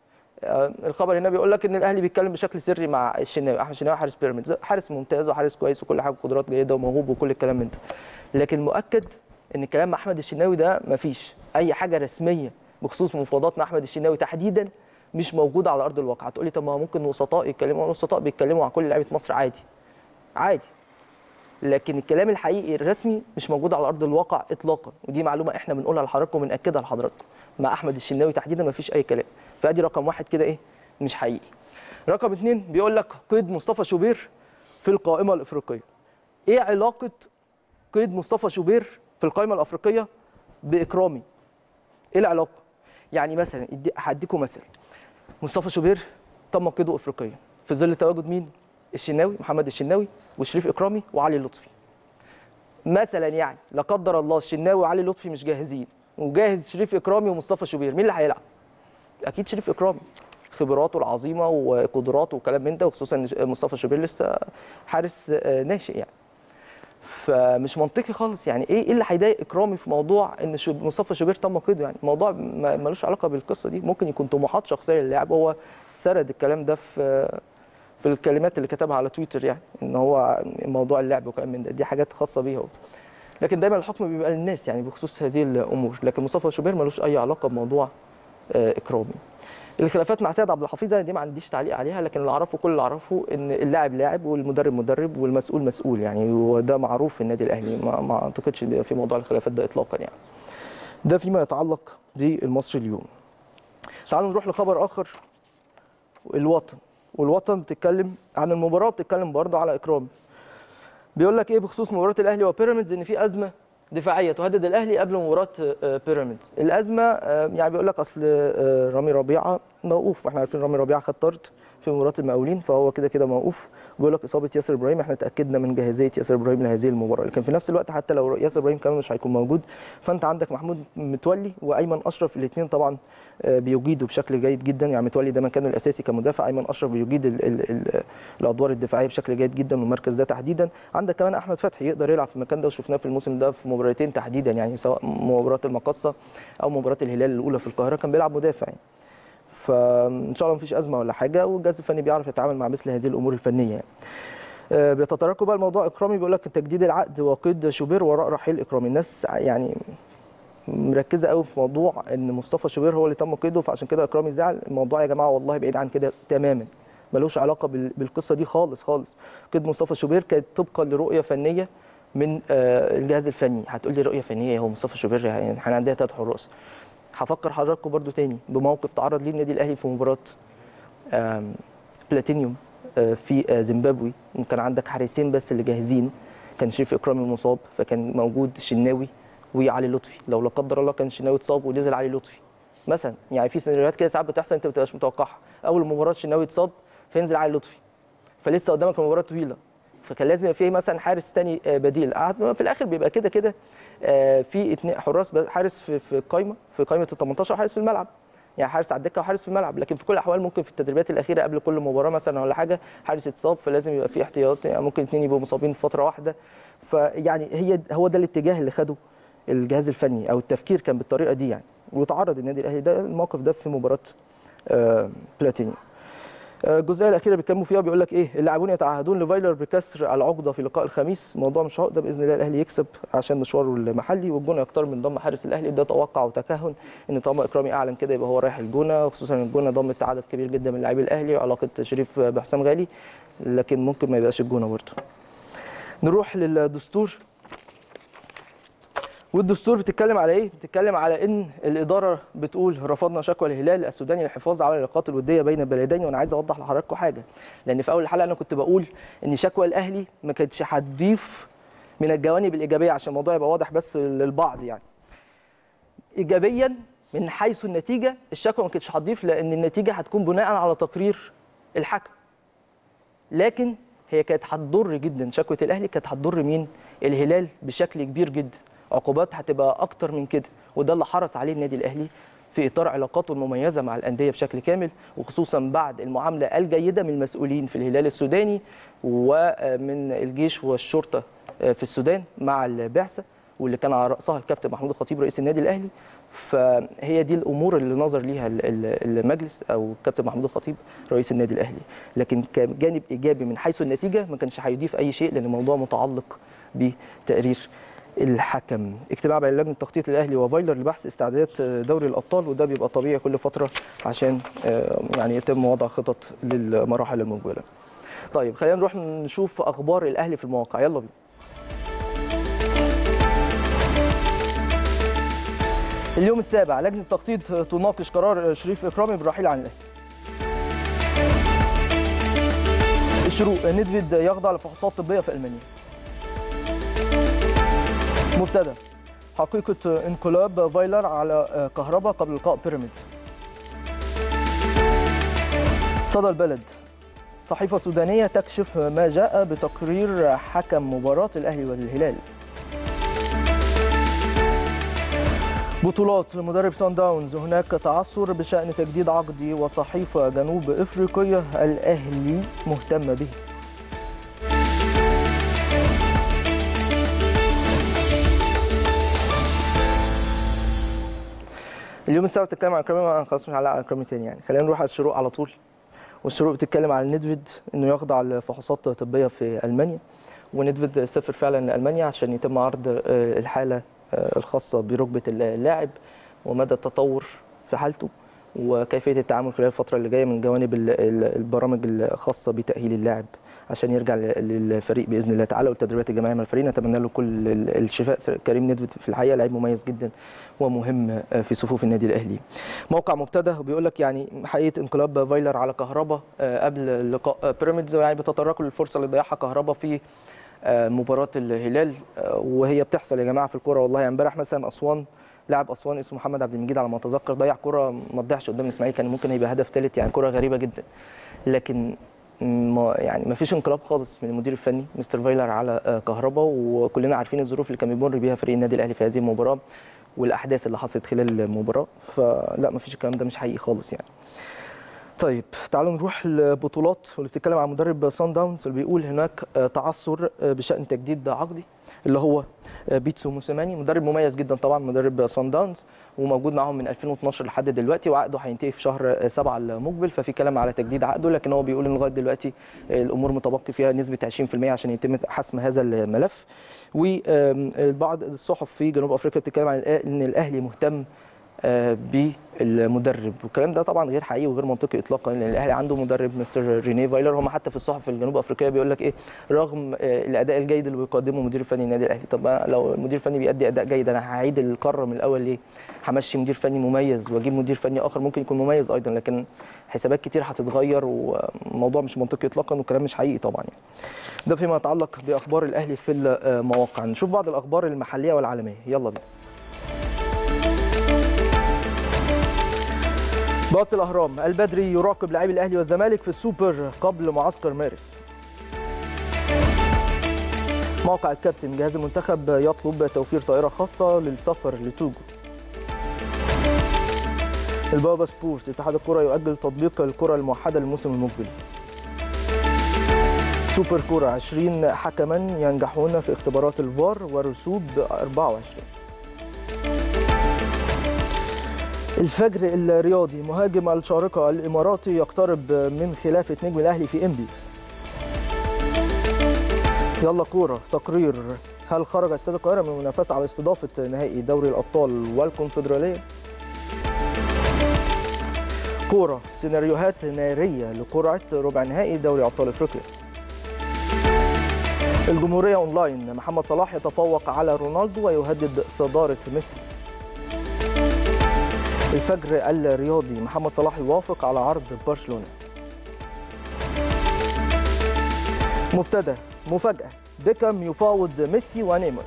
الخبر هنا بيقول لك ان الاهلي بيتكلم بشكل سري مع الشناوي. احمد الشناوي حارس بيراميدز، حارس ممتاز وحارس كويس وكل حاجه، قدرات جيده وموهوب وكل الكلام من ده، لكن مؤكد ان الكلام مع احمد الشناوي ده ما فيش اي حاجه رسميه بخصوص مفاوضات مع احمد الشناوي تحديدا، مش موجوده على ارض الواقع. هتقولي طب ما ممكن وسطاء يتكلموا، الوسطاء بيتكلموا مع كل لعيبه مصر عادي عادي، لكن الكلام الحقيقي الرسمي مش موجود على ارض الواقع اطلاقا، ودي معلومه احنا بنقولها لحضراتكم وبناكدها لحضراتكم. مع احمد الشناوي تحديدا ما فيش اي كلام، فادي رقم واحد كده ايه؟ مش حقيقي. رقم اثنين بيقول لك قيد مصطفى شوبير في القائمه الافريقيه. ايه علاقه قيد مصطفى شوبير في القائمه الافريقيه باكرامي؟ ايه العلاقه؟ يعني مثلا هديكم مثل، مصطفى شوبير تم قيده افريقيا في ظل تواجد مين؟ الشناوي، محمد الشناوي وشريف اكرامي وعلي لطفي. مثلا يعني لا قدر الله الشناوي وعلي لطفي مش جاهزين، وجاهز شريف اكرامي ومصطفى شوبير، مين اللي هيلعب؟ اكيد شريف اكرامي، خبراته العظيمه وقدراته وكلام من ده، وخصوصا ان مصطفى شوبير لسه حارس ناشئ يعني. فمش منطقي خالص. يعني ايه ايه اللي هيضايق اكرامي في موضوع ان مصطفى شوبير تم قيده؟ يعني الموضوع ملوش علاقه بالقصه دي، ممكن يكون طموحات شخصيه للاعب، هو سرد الكلام ده في في الكلمات اللي كتبها على تويتر، يعني ان هو موضوع اللعب وكلام من ده، دي حاجات خاصه بيه هو. لكن دايما الحكم بيبقى للناس يعني بخصوص هذه الامور، لكن مصطفى شوبير ملوش اي علاقه بموضوع اكرامي. الخلافات مع سيد عبد الحفيظ انا دي ما عنديش تعليق عليها، لكن اللي اعرفه كل اللي اعرفه ان اللاعب لاعب والمدرب مدرب والمسؤول مسؤول، يعني وده معروف في النادي الاهلي، ما, ما اعتقدش في موضوع الخلافات ده اطلاقا يعني. ده فيما يتعلق بالمصري اليوم. تعالوا نروح لخبر اخر، الوطن. والوطن بتتكلم عن المباراه، بتتكلم برضه على اكرامي. بيقول لك ايه بخصوص مباراه الاهلي وبيراميدز؟ ان في ازمه دفاعيه تهدد الاهلي قبل مباراه بيراميدز. الازمه يعني بيقول لك اصل رامي ربيعه موقوف، واحنا عارفين رامي ربيعه خد طرد في مباراه المقاولين، فهو كده كده موقوف. بيقول لك اصابه ياسر ابراهيم، احنا اتاكدنا من جاهزيه ياسر ابراهيم لهذه المباراه، لكن في نفس الوقت حتى لو ياسر ابراهيم كمان مش هيكون موجود، فانت عندك محمود متولي وايمن اشرف، الاثنين طبعا بيجيدوا بشكل جيد جدا، يعني متولي ده مكانه الاساسي كمدافع، ايمن اشرف بيجيد ال ال ال الادوار الدفاعيه بشكل جيد جدا والمركز ده تحديدا. عندك كمان احمد فتحي يقدر يلعب في المكان ده، وشفناه في الموسم ده في مباراتين تحديدا، يعني سواء مباراه المقصه او مباراه الهلال الاولى في القاهره كان بيلعب مدافع يعني. فان شاء الله مفيش ازمه ولا حاجه، والجهاز الفني بيعرف يتعامل مع مثل هذه الامور الفنيه يعني. أه بيتطرقوا بقى الموضوع اكرامي، بيقول لك تجديد العقد وقيد شوبير وراء رحيل اكرامي. الناس يعني مركزه قوي في موضوع ان مصطفى شوبير هو اللي تم قيده، فعشان كده اكرامي زعل. الموضوع يا جماعه والله بعيد عن كده تماما، ملوش علاقه بالقصه دي خالص خالص. قيد مصطفى شوبير كانت طبقا لرؤيه فنيه من الجهاز الفني. هتقول لي رؤيه فنيه، هو مصطفى شوبير يعني احنا عندنا ثلاث حراس. هفكر حضراتكم برده تاني بموقف تعرض ليه النادي الاهلي في مباراه بلاتينيوم في زيمبابوي، وكان عندك حارسين بس اللي جاهزين، كان شريف اكرامي مصاب، فكان موجود الشناوي وعلي لطفي. لو لا قدر الله كان الشناوي اتصاب ونزل علي لطفي مثلا، يعني في سيناريوهات كده ساعات بتحصل انت ما بتبقاش متوقعها. اول مباراه الشناوي اتصاب فينزل علي لطفي، فلسه قدامك مباراه طويله، فكان لازم يبقى فيه مثلا حارس ثاني بديل. في الاخر بيبقى كده كده في اثنين حراس، حارس في في القايمه في قائمه ال تمنتاشر، حارس في الملعب، يعني حارس على الدكه وحارس في الملعب. لكن في كل الاحوال ممكن في التدريبات الاخيره قبل كل مباراه مثلا ولا حاجه حارس يتصاب، فلازم يبقى في احتياط، يعني ممكن اثنين يبقوا مصابين في فتره واحده. فيعني هي هو ده الاتجاه اللي خده الجهاز الفني، او التفكير كان بالطريقه دي يعني. وتعرض النادي الاهلي ده الموقف ده في مباراه بلاتينيوم. الجزئيه الاخيره بيتكلموا فيها بيقول لك ايه، اللاعبون يتعهدون لفايلر بكسر العقده في لقاء الخميس. موضوع مش عقده، باذن الله الاهلي يكسب عشان مشواره المحلي، والجونه يقترب من ضم حارس الاهلي. ده توقع وتكهن ان طالما اكرامي اعلن كده يبقى هو رايح الجونه، وخصوصا الجونه ضمت عدد كبير جدا من لاعبي الاهلي، وعلاقه شريف بحسام غالي، لكن ممكن ما يبقاش الجونه برضه. نروح للدستور، والدستور بتتكلم على ايه؟ بتتكلم على ان الاداره بتقول رفضنا شكوى الهلال السوداني للحفاظ على العلاقات الوديه بين البلدين. وانا عايز اوضح لحضراتكم حاجه، لان في اول الحلقه انا كنت بقول ان شكوى الاهلي ما كانتش هتضيف من الجوانب الايجابيه، عشان الموضوع يبقى واضح بس للبعض. يعني ايجابيا من حيث النتيجه الشكوى ما كانتش هتضيف، لان النتيجه هتكون بناء على تقرير الحكم، لكن هي كانت هتضر جدا. شكوى الاهلي كانت هتضر مين؟ الهلال بشكل كبير جدا، عقوبات هتبقى اكتر من كده، وده اللي حرص عليه النادي الاهلي في اطار علاقاته المميزه مع الانديه بشكل كامل، وخصوصا بعد المعامله الجيده من المسؤولين في الهلال السوداني ومن الجيش والشرطه في السودان مع البعثه، واللي كان على راسها الكابتن محمود الخطيب رئيس النادي الاهلي. فهي دي الامور اللي نظر ليها المجلس او الكابتن محمود الخطيب رئيس النادي الاهلي، لكن كجانب ايجابي من حيث النتيجه ما كانش هيضيف اي شيء، لان الموضوع متعلق بتقرير الحكم. اجتماع بين لجنه تخطيط الاهلي وفايلر لبحث استعدادات دوري الابطال، وده بيبقى طبيعي كل فتره عشان يعني يتم وضع خطط للمراحل المقبله. طيب خلينا نروح نشوف اخبار الاهلي في المواقع، يلا بينا. اليوم السابع لجنه التخطيط تناقش قرار شريف اكرامي بالرحيل عن الاهلي. الشروق، ندفيد يخضع لفحوصات طبيه في المانيا. مبتدأ، حقيقة انقلاب فايلر على كهربا قبل لقاء بيراميدز. صدى البلد، صحيفة سودانية تكشف ما جاء بتقرير حكم مباراة الأهلي والهلال. بطولات، مدرب سان داونز، هناك تعثر بشأن تجديد عقدي. وصحيفة جنوب إفريقية، الأهلي مهتم به. اليوم السابع بتتكلم عن اكرامي، خلاص مش هنعلق على اكرامي تاني يعني. خلينا نروح على الشروق على طول. والشروق بتتكلم على ندفيد انه يخضع لفحوصات طبيه في المانيا، وندفيد سافر فعلا لالمانيا عشان يتم عرض الحاله الخاصه بركبه اللاعب ومدى التطور في حالته وكيفيه التعامل خلال الفتره اللي جايه من جوانب البرامج الخاصه بتاهيل اللاعب عشان يرجع للفريق باذن الله تعالى، والتدريبات الجماعيه مع الفريق. نتمنى له كل الشفاء. كريم ندفيد في الحقيقه لاعب مميز جدا ومهم في صفوف النادي الاهلي. موقع مبتدأ بيقول لك يعني حقيقه انقلاب فايلر على كهربا قبل لقاء بيراميدز، يعني بتتطرقوا للفرصه اللي ضيعها كهربا في مباراه الهلال، وهي بتحصل يا جماعه في الكوره والله. يعني امبارح مثلا اسوان، لاعب اسوان اسمه محمد عبد المجيد على ما اتذكر، ضيع كوره ما تضيعش قدام الاسماعيلي، كان ممكن يبقى هدف ثالث، يعني كوره غريبه جدا. لكن ما يعني ما فيش انقلاب خالص من المدير الفني مستر فايلر على كهربا، وكلنا عارفين الظروف اللي كان بيمر بيها فريق النادي الاهلي في هذه المباراه والاحداث اللي حصلت خلال المباراه، فلا ما فيش الكلام ده، مش حقيقي خالص يعني. طيب تعالوا نروح للبطولات واللي بتتكلم عن مدرب سان داونز اللي بيقول هناك تعثر بشأن تجديد عقدي، اللي هو بيتسو موسيماني، مدرب مميز جدا طبعا مدرب سان داونز، وموجود معاهم من ألفين واثناشر لحد دلوقتي، وعقده هينتهي في شهر سبعة المقبل، ففي كلام على تجديد عقده، لكن هو بيقول ان لغايه دلوقتي الامور متبقي فيها نسبه عشرين في المية عشان يتم حسم هذا الملف. وبعض الصحف في جنوب افريقيا بتتكلم عن ان الاهلي مهتم بالمدرب، والكلام ده طبعا غير حقيقي وغير منطقي اطلاقا، لان الاهلي عنده مدرب مستر رينيه فايلر. هم حتى في الصحف الجنوب افريقيه بيقول لك ايه، رغم الاداء الجيد اللي بيقدمه مدير فني النادي الاهلي، طب لو المدير الفني بيأدي اداء جيد انا هعيد القاره من الاول ليه؟ همشي مدير فني مميز واجيب مدير فني اخر ممكن يكون مميز ايضا، لكن حسابات كتير هتتغير والموضوع مش منطقي اطلاقا والكلام مش حقيقي طبعا يعني. ده فيما يتعلق باخبار الاهلي في المواقع. نشوف بعض الاخبار المحليه والعالميه، يلا بينا. بوابة الأهرام، البدري يراقب لاعبي الأهلي والزمالك في السوبر قبل معسكر مارس. موقع الكابتن، جهاز المنتخب يطلب توفير طائرة خاصة للسفر لتوجو. البوابة سبورت، اتحاد الكرة يؤجل تطبيق الكرة الموحدة للموسم المقبل. سوبر كرة، عشرين حكما ينجحون في اختبارات الفار ورسوب أربعة وعشرين. الفجر الرياضي، مهاجم الشارقة الإماراتي يقترب من خلافة نجم الأهلي في إنبي. يلا كورة، تقرير، هل خرج استاد القاهرة من المنافسة على استضافة نهائي دوري الأبطال والكونفدرالية؟ كورة، سيناريوهات نارية لقرعة ربع نهائي دوري أبطال أفريقيا. الجمهورية أونلاين، محمد صلاح يتفوق على رونالدو ويهدد صدارة ميسي. الفجر الرياضي، محمد صلاح يوافق على عرض برشلونة. مبتدأ، مفاجأة، بيكهام يفاوض ميسي ونيمار.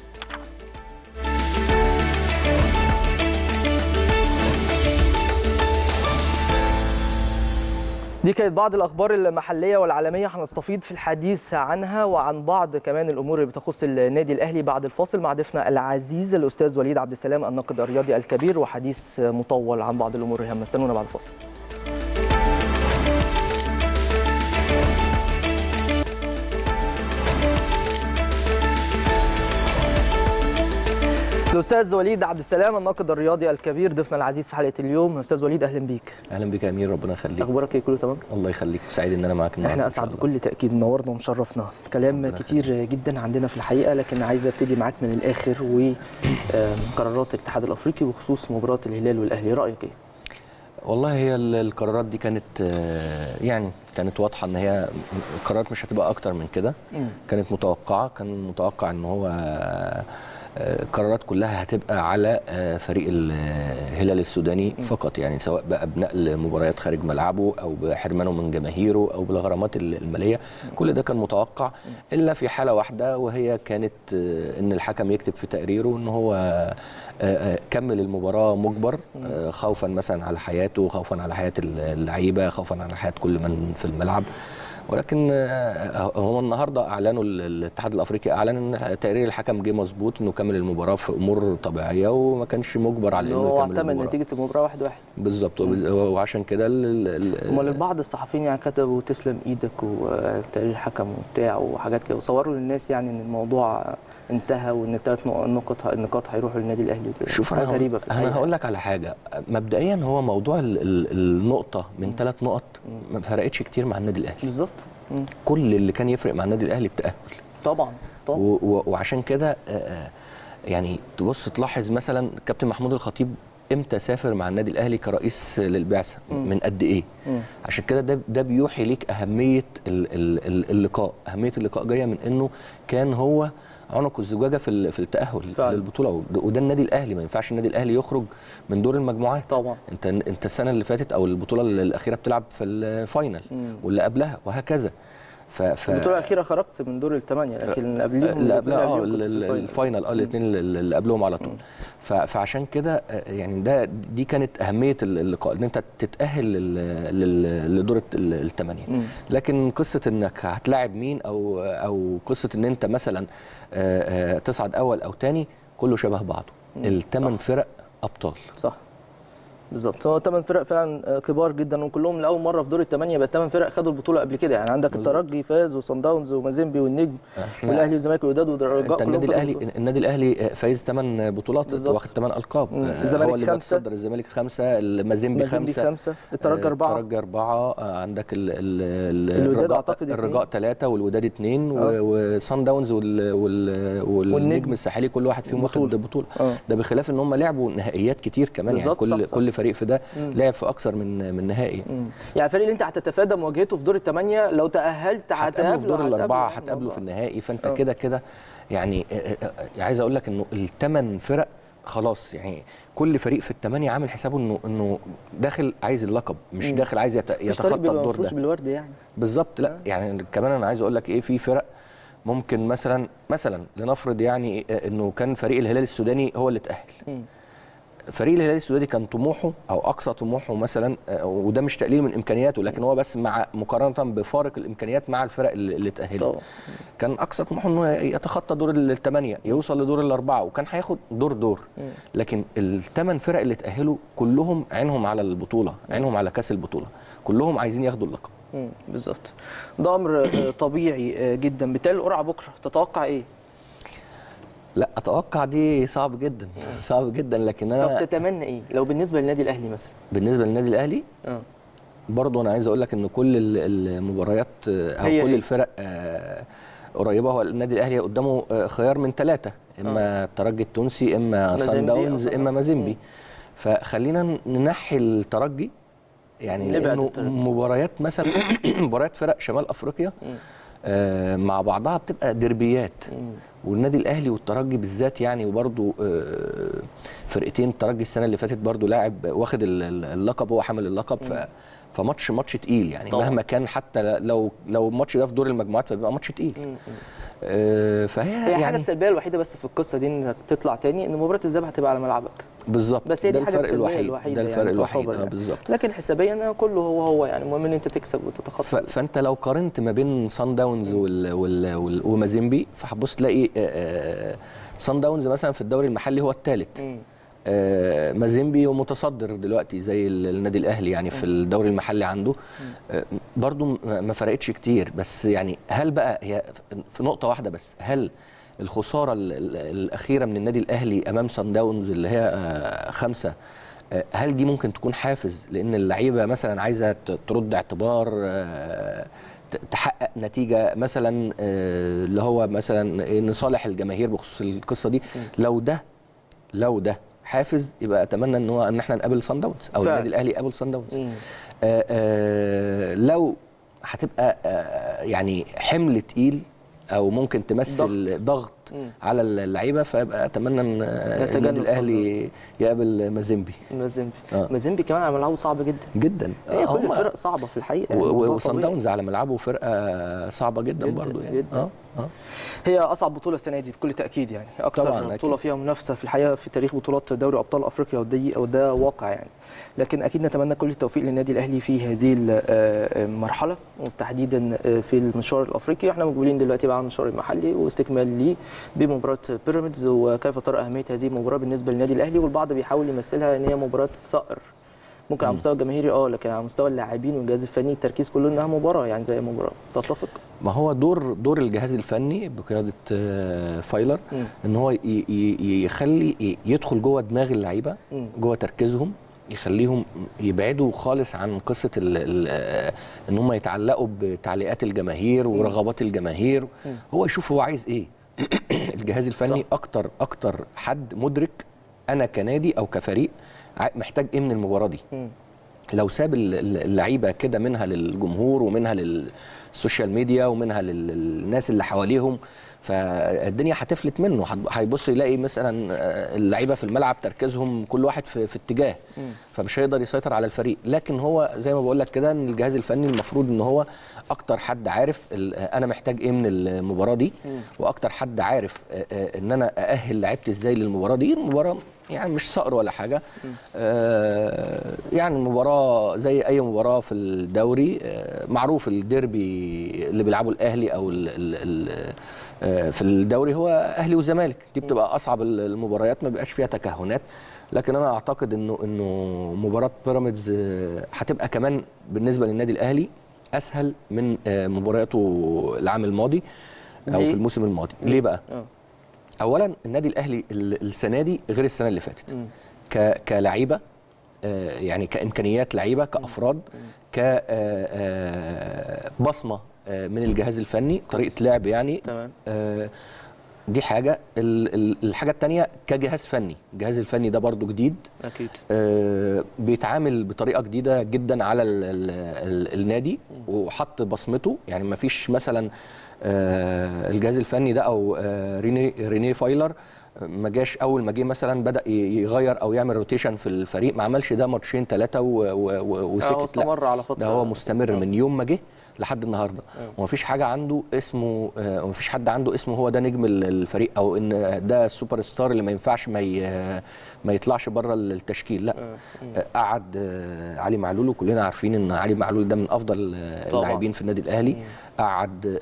دي كانت بعض الأخبار المحلية والعالمية، هنستفيض في الحديث عنها وعن بعض كمان الأمور اللي بتخص النادي الأهلي بعد الفاصل مع ضيفنا العزيز الأستاذ وليد عبد السلام الناقد الرياضي الكبير، وحديث مطول عن بعض الأمور الهامة. استنونا بعد الفاصل. الأستاذ وليد عبد السلام الناقد الرياضي الكبير ضيفنا العزيز في حلقة اليوم. أستاذ وليد أهلا بيك. أهلا بك يا أمير، ربنا يخليك. أخبارك إيه؟ كله تمام؟ الله يخليك، سعيد إن أنا معاك النهارده. إحنا أسعد بكل تأكيد، منورنا ومشرفنا. كلام كتير خليك. جدا عندنا في الحقيقة، لكن عايز أبتدي معاك من الآخر وقرارات الاتحاد الأفريقي بخصوص مباراة الهلال والأهلي، رأيك إيه؟ والله هي القرارات دي كانت يعني كانت واضحة إن هي قرارات مش هتبقى أكتر من كده. كانت متوقعة، كان متوقع إن هو قرارات كلها هتبقى على فريق الهلال السوداني فقط، يعني سواء بقى بنقل مباريات خارج ملعبه او بحرمانه من جماهيره او بالغرامات الماليه. كل ده كان متوقع الا في حاله واحده، وهي كانت ان الحكم يكتب في تقريره ان هو كمل المباراه مجبر، خوفا مثلا على حياته، خوفا على حياه اللعيبه، خوفا على حياه كل من في الملعب. ولكن هو النهارده اعلنوا الاتحاد الافريقي اعلن ان تقرير الحكم جه مظبوط، انه كمل المباراه في امور طبيعيه وما كانش مجبر على انه يكمل المباراه. هو اعتمد نتيجه المباراه واحد واحد بالظبط. وعشان كده امال البعض الصحفيين يعني كتبوا تسلم ايدك وتقرير الحكم وبتاع وحاجات كده، وصوروا للناس يعني ان الموضوع انتهى وان الثلاث نقط النقاط هيروحوا للنادي الاهلي وكده. شوف انا غريبه في انا هقول لك على حاجه. مبدئيا هو موضوع النقطه من ثلاث نقط ما فرقتش كتير مع النادي الاهلي بالظبط. كل اللي كان يفرق مع النادي الاهلي التاهل طبعا طبعا. وعشان كده يعني تبص تلاحظ مثلا كابتن محمود الخطيب امتى سافر مع النادي الاهلي كرئيس للبعثه، من قد ايه. مم. عشان كده ده ده بيوحي ليك اهميه اللقاء. اهميه اللقاء جايه من انه كان هو عنق الزجاجه في في التاهل فعلا للبطوله، وده النادي الاهلي. ما ينفعش النادي الاهلي يخرج من دور المجموعات طبعا. انت انت السنه اللي فاتت او البطوله الاخيره بتلعب في الفاينل واللي قبلها وهكذا. ف... ف... البطوله الاخيره خرجت من دور الثمانيه، لكن اللي قبليهم اللي قبلها اه الفاينل اه الاثنين اللي قبلهم على طول. ف... فعشان كده يعني ده دي كانت اهميه اللقاء، ان انت تتاهل لل... لدور الثمانيه. لكن قصه انك هتلاعب مين او او قصه ان انت مثلا تصعد اول او ثاني، كله شبه بعضه. الثمان فرق ابطال. صح. بالظبط. هو ثمان فرق فعلا كبار جدا وكلهم لاول مره في دور الثمانيه، بقى ثمان فرق خدوا البطوله قبل كده، يعني عندك بالزبط. الترجي فاز وصن داونز ومازيمبي والنجم والاهلي والزمالك والوداد والرجاء. النادي الاهلي النادي الاهلي فايز ثمان بطولات، واخد ثمان القاب. الزمالك خمسه، بتصدر الزمالك خمسه، المازيمبي خمسه، خمسه، الترجي اربعه، الترجي اربعه، عندك الوداد اعتقد الرجاء ثلاثه والوداد اثنين، وصن داونز والنجم الساحلي كل واحد فيهم واخد بطوله. أوه. ده بخلاف ان هم لعبوا نهائيات كتير كمان، يعني كل صح صح. كل فريق في ده مم. لعب في اكثر من من نهائي. مم. يعني الفريق اللي انت هتتفادى مواجهته في دور الثمانيه لو تاهلت هتقابله في دور الاربعه، هتقابله في النهائي. فانت كده كده يعني عايز اقول لك انه الثمان فرق خلاص، يعني كل فريق في الثمانيه عامل حسابه انه انه داخل عايز اللقب، مش مم. داخل عايز يتخطى الدور ده بالورد يعني. بالظبط. لا يعني كمان انا عايز اقول لك ايه، في فرق ممكن مثلا مثلا لنفرض يعني انه كان فريق الهلال السوداني هو اللي اتاهل. فريق الهلال السوداني كان طموحه او اقصى طموحه مثلا، وده مش تقليل من امكانياته، لكن هو بس مع مقارنه بفارق الامكانيات مع الفرق اللي اتاهلت، كان اقصى طموحه انه يتخطى دور الثمانيه، يوصل لدور الاربعه، وكان هياخد دور دور. لكن الثمان فرق اللي اتاهلوا كلهم عينهم على البطوله، عينهم على كاس البطوله، كلهم عايزين ياخدوا اللقب. بالظبط. ده امر طبيعي جدا. بالتالي القرعه بكره تتوقع ايه؟ لا اتوقع دي صعب جدا صعب جدا، لكن انا طب تتمنى ايه لو بالنسبه للنادي الاهلي مثلا؟ بالنسبه للنادي الاهلي اه برضه انا عايز اقول لك ان كل المباريات او كل إيه؟ الفرق آه قريبه. هو النادي الاهلي قدامه خيار من ثلاثه، اما الترجي التونسي، اما صن داونز، اما مازيمبي. فخلينا ننحي الترجي، يعني لانه مباريات مثلا مباريات فرق شمال افريقيا آه مع بعضها بتبقى دربيات، والنادي الاهلي والترجي بالذات يعني، وبرده آه فرقتين. الترجي السنه اللي فاتت برده لاعب واخد اللقب، هو حامل اللقب، ف فماتش ماتش تقيل يعني طبعا. مهما كان، حتى لو لو الماتش ده في دور المجموعات فبيبقى ماتش تقيل. آه فهي هي يعني الحاجه السلبيه الوحيده بس في القصه دي انك تطلع تاني ان مباراه الذهاب هتبقى على ملعبك بالظبط. بس هي دي الفرق الوحيد، ده الفرق يعني الوحيد اه بالظبط. لكن حسابيا كله هو هو يعني المهم ان انت تكسب وتتخطى. فانت لو قارنت ما بين صن داونز وال وال وال ومازيمبي، فهتبص تلاقي صن داونز مثلا في الدوري المحلي هو الثالث، آه مازيمبي ومتصدر دلوقتي زي النادي الاهلي يعني في الدوري المحلي عنده. آه برضو ما فرقتش كتير، بس يعني هل بقى هي في نقطه واحده بس، هل الخساره الاخيره من النادي الاهلي امام صن داونز اللي هي آه خمسه، آه هل دي ممكن تكون حافز لان اللعيبه مثلا عايزه ترد اعتبار، آه تحقق نتيجه مثلا آه اللي هو مثلا نصالح الجماهير بخصوص القصه دي؟ لو ده لو ده حافز، يبقى اتمنى ان هو ان احنا نقابل صن داونز او النادي الاهلي يقابل صن داونز. آآ آآ لو هتبقى يعني حمل تقيل او ممكن تمثل ضغط, ضغط على اللعيبه، فيبقى اتمنى ان النادي الاهلي يقابل مازيمبي. مازيمبي آه. مازيمبي كمان على ملعبه صعب جدا جدا. هي كل الفرق صعبه في الحقيقه يعني، وصن داونز على ملعبه فرقه صعبه جدا, جداً برضو يعني جداً. اه اه هي اصعب بطوله السنه دي بكل تاكيد يعني، اكتر بطوله أكيد. فيها منافسه في الحقيقه في تاريخ بطولات دوري ابطال افريقيا، وده وده واقع يعني. لكن اكيد نتمنى كل التوفيق للنادي الاهلي في هذه المرحله، وتحديدا في المشوار الافريقي. احنا مقبلين دلوقتي بقى على المشوار المحلي واستكمال ليه بمباراه بيراميدز، وكيف ترى اهميه هذه المباراه بالنسبه للنادي الاهلي. والبعض بيحاول يمثلها ان هي مباراه صقر، ممكن على المستوى الجماهيري اه، لكن على مستوى اللاعبين والجهاز الفني التركيز كله انها مباراه يعني زي مباراه. تتفق؟ ما هو دور دور الجهاز الفني بقياده فايلر م. ان هو يخلي يدخل جوه دماغ اللعيبه، جوه تركيزهم، يخليهم يبعدوا خالص عن قصه ال ال ان هم يتعلقوا بتعليقات الجماهير ورغبات الجماهير. م. هو يشوف هو عايز ايه. الجهاز الفني صح. اكتر اكتر حد مدرك انا كنادي او كفريق محتاج ايه من المباراه دي. م. لو ساب اللعيبه كده منها للجمهور ومنها للسوشيال ميديا ومنها للناس اللي حواليهم، فالدنيا هتفلت منه. هيبص يلاقي مثلا اللعيبه في الملعب تركيزهم كل واحد في, في اتجاه، فمش هيقدر يسيطر على الفريق. لكن هو زي ما بقول لك كده ان الجهاز الفني المفروض ان هو اكتر حد عارف انا محتاج ايه من المباراه دي، واكتر حد عارف ان انا ااهل لعيبتي ازاي للمباراه دي. المباراه يعني مش صقر ولا حاجه، آه يعني المباراه زي اي مباراه في الدوري. آه معروف الديربي اللي بيلعبه الاهلي او ال ال ال في الدوري هو اهلي والزمالك، دي بتبقى اصعب المباريات، ما بيبقاش فيها تكهنات. لكن انا اعتقد انه انه مباراه بيراميدز هتبقى كمان بالنسبه للنادي الاهلي اسهل من مبارياته العام الماضي او في الموسم الماضي. ليه بقى؟ أوه. اولا النادي الاهلي السنه دي غير السنه اللي فاتت كلاعيبه، يعني كامكانيات لعيبه، كافراد، كبصمه من الجهاز الفني، طريقه لعب يعني. تمام. دي حاجه. الحاجه الثانيه كجهاز فني، الجهاز الفني ده برضو جديد اكيد، بيتعامل بطريقه جديده جدا على ال ال ال النادي وحط بصمته. يعني ما فيش مثلا الجهاز الفني ده او ريني ريني فايلر ما جاش اول ما جه مثلا بدا يغير او يعمل روتيشن في الفريق، ما عملش ده ماتشين ثلاثه وسكت. لا، استمر على فتره، ده هو مستمر من يوم ما جه لحد النهارده. ومفيش حاجه عنده اسمه، ومفيش حد عنده اسمه هو ده نجم الفريق او ان ده السوبر ستار اللي ما ينفعش ما ما يطلعش بره التشكيل. لا، قعد علي معلول، وكلنا عارفين ان علي معلول ده من افضل اللاعبين في النادي الاهلي. قعد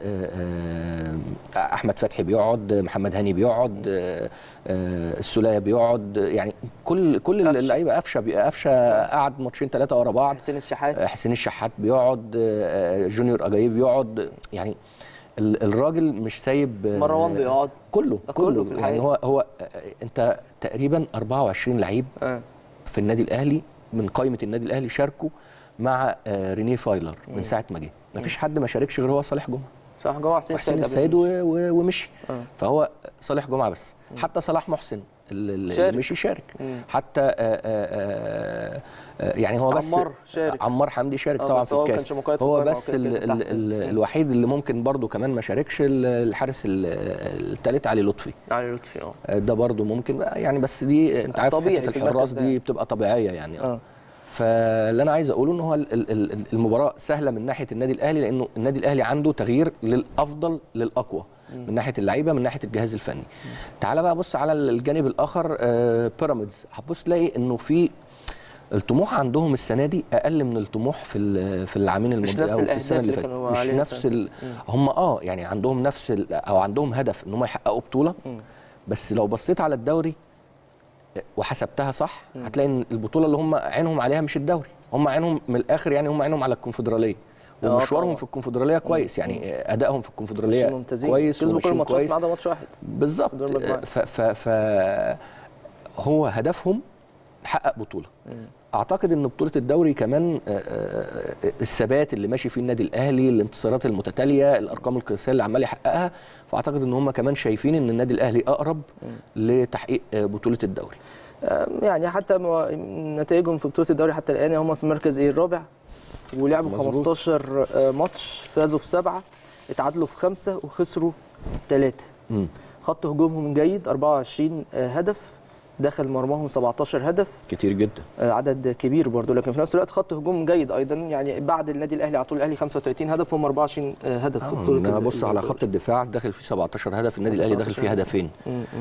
احمد فتحي بيقعد، محمد هاني بيقعد، السوليه بيقعد، يعني كل كل اللعيبه. قفشه قفشه قعد ماتشين ثلاثه ورا بعض. حسين الشحات حسين الشحات بيقعد، جونيور اجاييه بيقعد. يعني الراجل مش سايب. مروان بيقعد، كله كله, كله يعني هو هو انت تقريبا أربعة وعشرين لعيب أه. في النادي الاهلي من قائمه النادي الاهلي شاركوا مع رينيه فايلر من ساعه ما جه. ما فيش حد ما شاركش غير هو صالح جمعه. صالح جمعه، حسين السيد ومشي. أه. فهو صالح جمعه بس. مم. حتى صلاح محسن اللي شارك. مشي شارك. مم. حتى آآ آآ آآ يعني هو بس عمار شارك. عمار حمدي شارك طبعا في الكاس. هو بس ال ال ال الوحيد اللي ممكن برضو كمان ما شاركش الحارس الثالث علي لطفي. علي لطفي اه ده برضو ممكن يعني، بس دي انت عارف حته الحراس دي بتبقى طبيعيه يعني. اه فاللي انا عايز اقوله ان هو المباراه سهله من ناحيه النادي الاهلي، لانه النادي الاهلي عنده تغيير للافضل للاقوى من ناحيه اللعيبه، من ناحيه الجهاز الفني. تعال بقى بص على الجانب الاخر، بيراميدز، هتبص تلاقي انه في الطموح عندهم السنه دي اقل من الطموح في في العامين الماضيين او في السنه اللي فاتت. مش نفس ال... هم اه يعني عندهم نفس ال... او عندهم هدف ان هم يحققوا بطوله. م. بس لو بصيت على الدوري وحسبتها صح، م. هتلاقي ان البطوله اللي هم عينهم عليها مش الدوري، هم عينهم من الاخر يعني هم عينهم على الكونفدراليه. ومشوارهم في الكونفدراليه كويس، يعني ادائهم في الكونفدراليه كويس، كسبوا كل الماتشات ما عدا ماتش واحد بالظبط. ف ف ف هو هدفهم حقق بطوله. مم. اعتقد ان بطوله الدوري كمان الثبات اللي ماشي فيه النادي الاهلي، الانتصارات المتتاليه، الارقام القياسيه اللي عمال يحققها، فاعتقد ان هم كمان شايفين ان النادي الاهلي اقرب مم. لتحقيق بطوله الدوري. يعني حتى نتائجهم في بطوله الدوري حتى الان هم في المركز ايه الرابع، ولعبوا خمستاشر ماتش، فازوا في سبعه، اتعادلوا في خمسه، وخسروا ثلاثه. خط هجومهم جيد، أربعة وعشرين هدف، داخل مرماهم سبعتاشر هدف، كتير جدا، عدد كبير برضه. لكن في نفس الوقت خط هجوم جيد ايضا، يعني بعد النادي الاهلي على طول الاهلي خمسة وتلاتين هدف وهم أربعة وعشرين هدف في بطوله. انا بص على خط الدفاع داخل فيه سبعتاشر هدف، النادي الاهلي داخل فيه هدفين.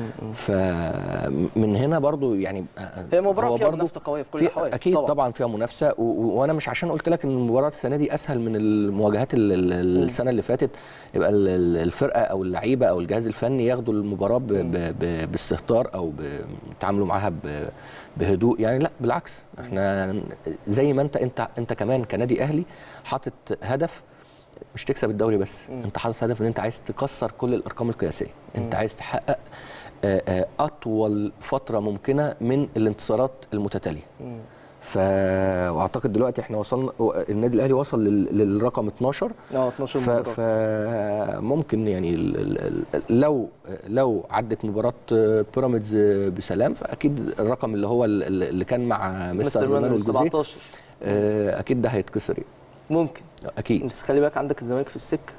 فمن هنا برضه يعني هي مباراه فيها منافسه قويه في كل الاحوال. اكيد طبعا, طبعا فيها منافسه، وانا مش عشان قلت لك ان المباراه السنه دي اسهل من المواجهات السنه اللي فاتت يبقى الفرقه او اللعيبه او الجهاز الفني ياخدوا المباراه باستهتار او بيتعاملوا معاها بهدوء يعني. لا بالعكس، احنا زي ما انت انت انت كمان كنادي اهلي حاطط هدف مش تكسب الدوري بس، م. انت حاطط هدف ان انت عايز تكسر كل الارقام القياسيه، انت م. عايز تحقق اطول فتره ممكنه من الانتصارات المتتاليه. م. ف واعتقد دلوقتي احنا وصلنا، النادي الاهلي وصل للرقم اتناشر. اه اتناشر ف... فممكن يعني لو لو عدت مباراه بيراميدز بسلام، فاكيد الرقم اللي هو اللي كان مع مستر مانويل جوزيه اكيد ده هيتكسر يعني. ممكن اكيد، بس خلي بالك عندك الزمالك في السكه.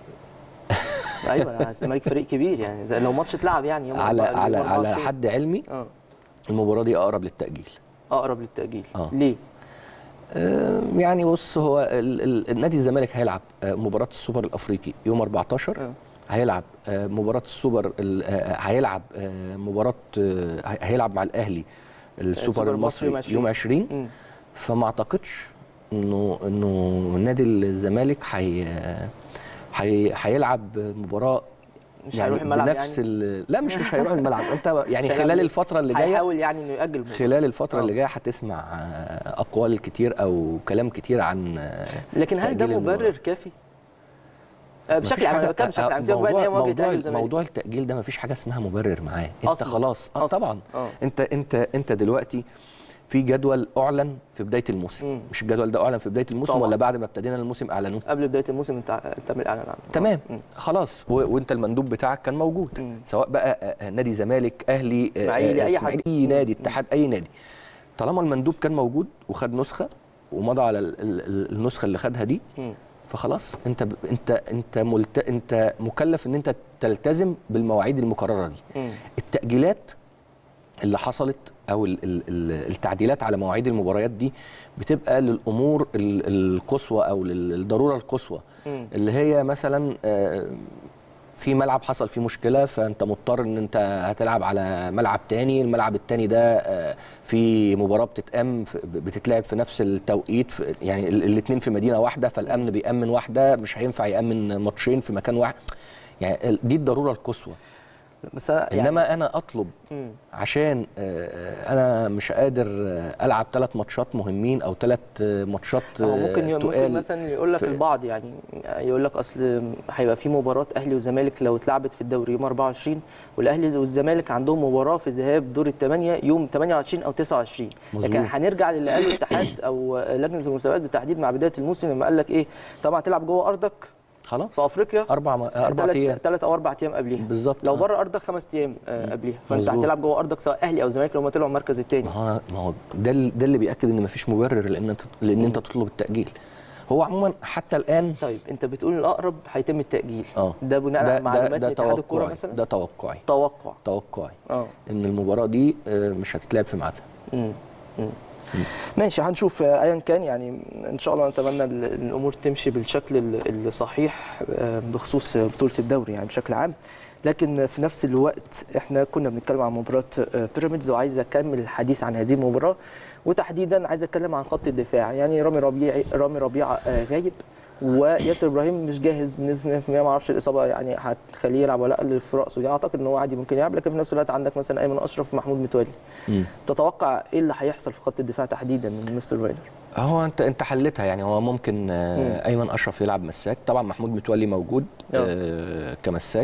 ايوه الزمالك فريق كبير يعني، زي لو ماتش اتلعب يعني على على على حد علمي اه المباراه دي اقرب للتاجيل. اقرب للتاجيل. آه. ليه؟ آه يعني بص، هو النادي الزمالك هيلعب مباراه السوبر الافريقي يوم أربعتاشر. آه. هيلعب مباراه السوبر، هيلعب مباراه، هيلعب مع الاهلي السوبر المصري يوم عشرين. م. فما اعتقدش انه انه نادي الزمالك هي هيلعب مباراه مش يعني هيروح الملعب بنفس يعني؟ لا مش مش هيروح الملعب. انت يعني خلال الفتره اللي جايه هيحاول يعني انه ياجل الموضوع. خلال الفتره اللي جايه هتسمع اقوال كتير او كلام كتير عن، لكن هل ده مبرر كافي؟ بشكل عام انا بتكلم بشكل عام، موضوع موضوع, موضوع التاجيل ده مفيش حاجه اسمها مبرر معاه. انت أصلاً. خلاص اه طبعا أوه. انت انت انت دلوقتي في جدول اعلن في بدايه الموسم. مم. مش الجدول ده اعلن في بدايه الموسم طبعا. ولا بعد ما ابتدينا الموسم اعلنوه؟ قبل بدايه الموسم انت تم الاعلان عنه. تمام. مم. خلاص و... وانت المندوب بتاعك كان موجود. مم. سواء بقى نادي زمالك، اهلي، اسماعيلي، اي حد، اي نادي، اتحاد، اي نادي، طالما المندوب كان موجود وخد نسخه ومضى على النسخه اللي خدها دي، مم. فخلاص انت ب... انت انت ملت... انت مكلف ان انت تلتزم بالمواعيد المقرره دي. مم. التاجيلات اللي حصلت او التعديلات على مواعيد المباريات دي بتبقى للامور القصوى او للضروره القصوى، اللي هي مثلا في ملعب حصل فيه مشكله فانت مضطر ان انت هتلعب على ملعب تاني، الملعب التاني ده في مباراه بتتقام بتتلعب في نفس التوقيت، يعني الاثنين في مدينه واحده، فالامن بيامن واحده، مش هينفع يامن ماتشين في مكان واحد. يعني دي الضروره القصوى. بس يعني انما انا اطلب مم. عشان انا مش قادر العب ثلاث ماتشات مهمين او ثلاث ماتشات ممكن ممكن مثلا يقول لك البعض يعني يقول لك اصل هيبقى في مباراه اهلي وزمالك لو اتلعبت في الدوري يوم أربعة وعشرين، والاهلي والزمالك عندهم مباراه في ذهاب دور الثمانيه يوم ثمانية وعشرين او تسعة وعشرين. لكن هنرجع للي قاله الاتحاد او لجنه المسابقات بالتحديد مع بدايه الموسم لما قال لك ايه، طبعا هتلعب جوه ارضك خلاص في افريقيا اربع اربع ايام، ثلاث او اربع ايام قبليها بالظبط. لو بره ارضك خمس ايام آه قبليها، فانت هتلعب جوه ارضك سواء اهلي او زمالك لو ما طلعوا المركز الثاني. ما هو ما هو ده ده اللي بياكد ان مفيش مبرر لان انت لان انت تطلب التاجيل. هو عموما حتى الان طيب انت بتقول الاقرب هيتم التاجيل، اه ده بناء على معلومات من اتحاد الكوره مثلا؟ ده توقعي توقع توقعي اه ان المباراه دي مش هتتلعب في ميعادها. امم ماشي، هنشوف ايا كان. يعني ان شاء الله نتمنى الامور تمشي بالشكل الصحيح بخصوص بطوله الدوري يعني بشكل عام. لكن في نفس الوقت احنا كنا بنتكلم عن مباراه بيراميدز، وعايز اكمل الحديث عن هذه المباراه، وتحديدا عايز اتكلم عن خط الدفاع. يعني رامي ربيعي رامي ربيعه غايب، وياسر ابراهيم مش جاهز بنسبه مية في المية، ما اعرفش الاصابه يعني هتخليه يلعب ولا لا اللي في راسه دي، اعتقد ان هو عادي ممكن يلعب. لكن في نفس الوقت عندك مثلا ايمن اشرف ومحمود متولي. مم. تتوقع ايه اللي هيحصل في خط الدفاع تحديدا من مستر فايلر؟ هو انت انت حلتها يعني. هو ممكن آه ايمن اشرف يلعب مساك، طبعا محمود متولي موجود آه كمساك.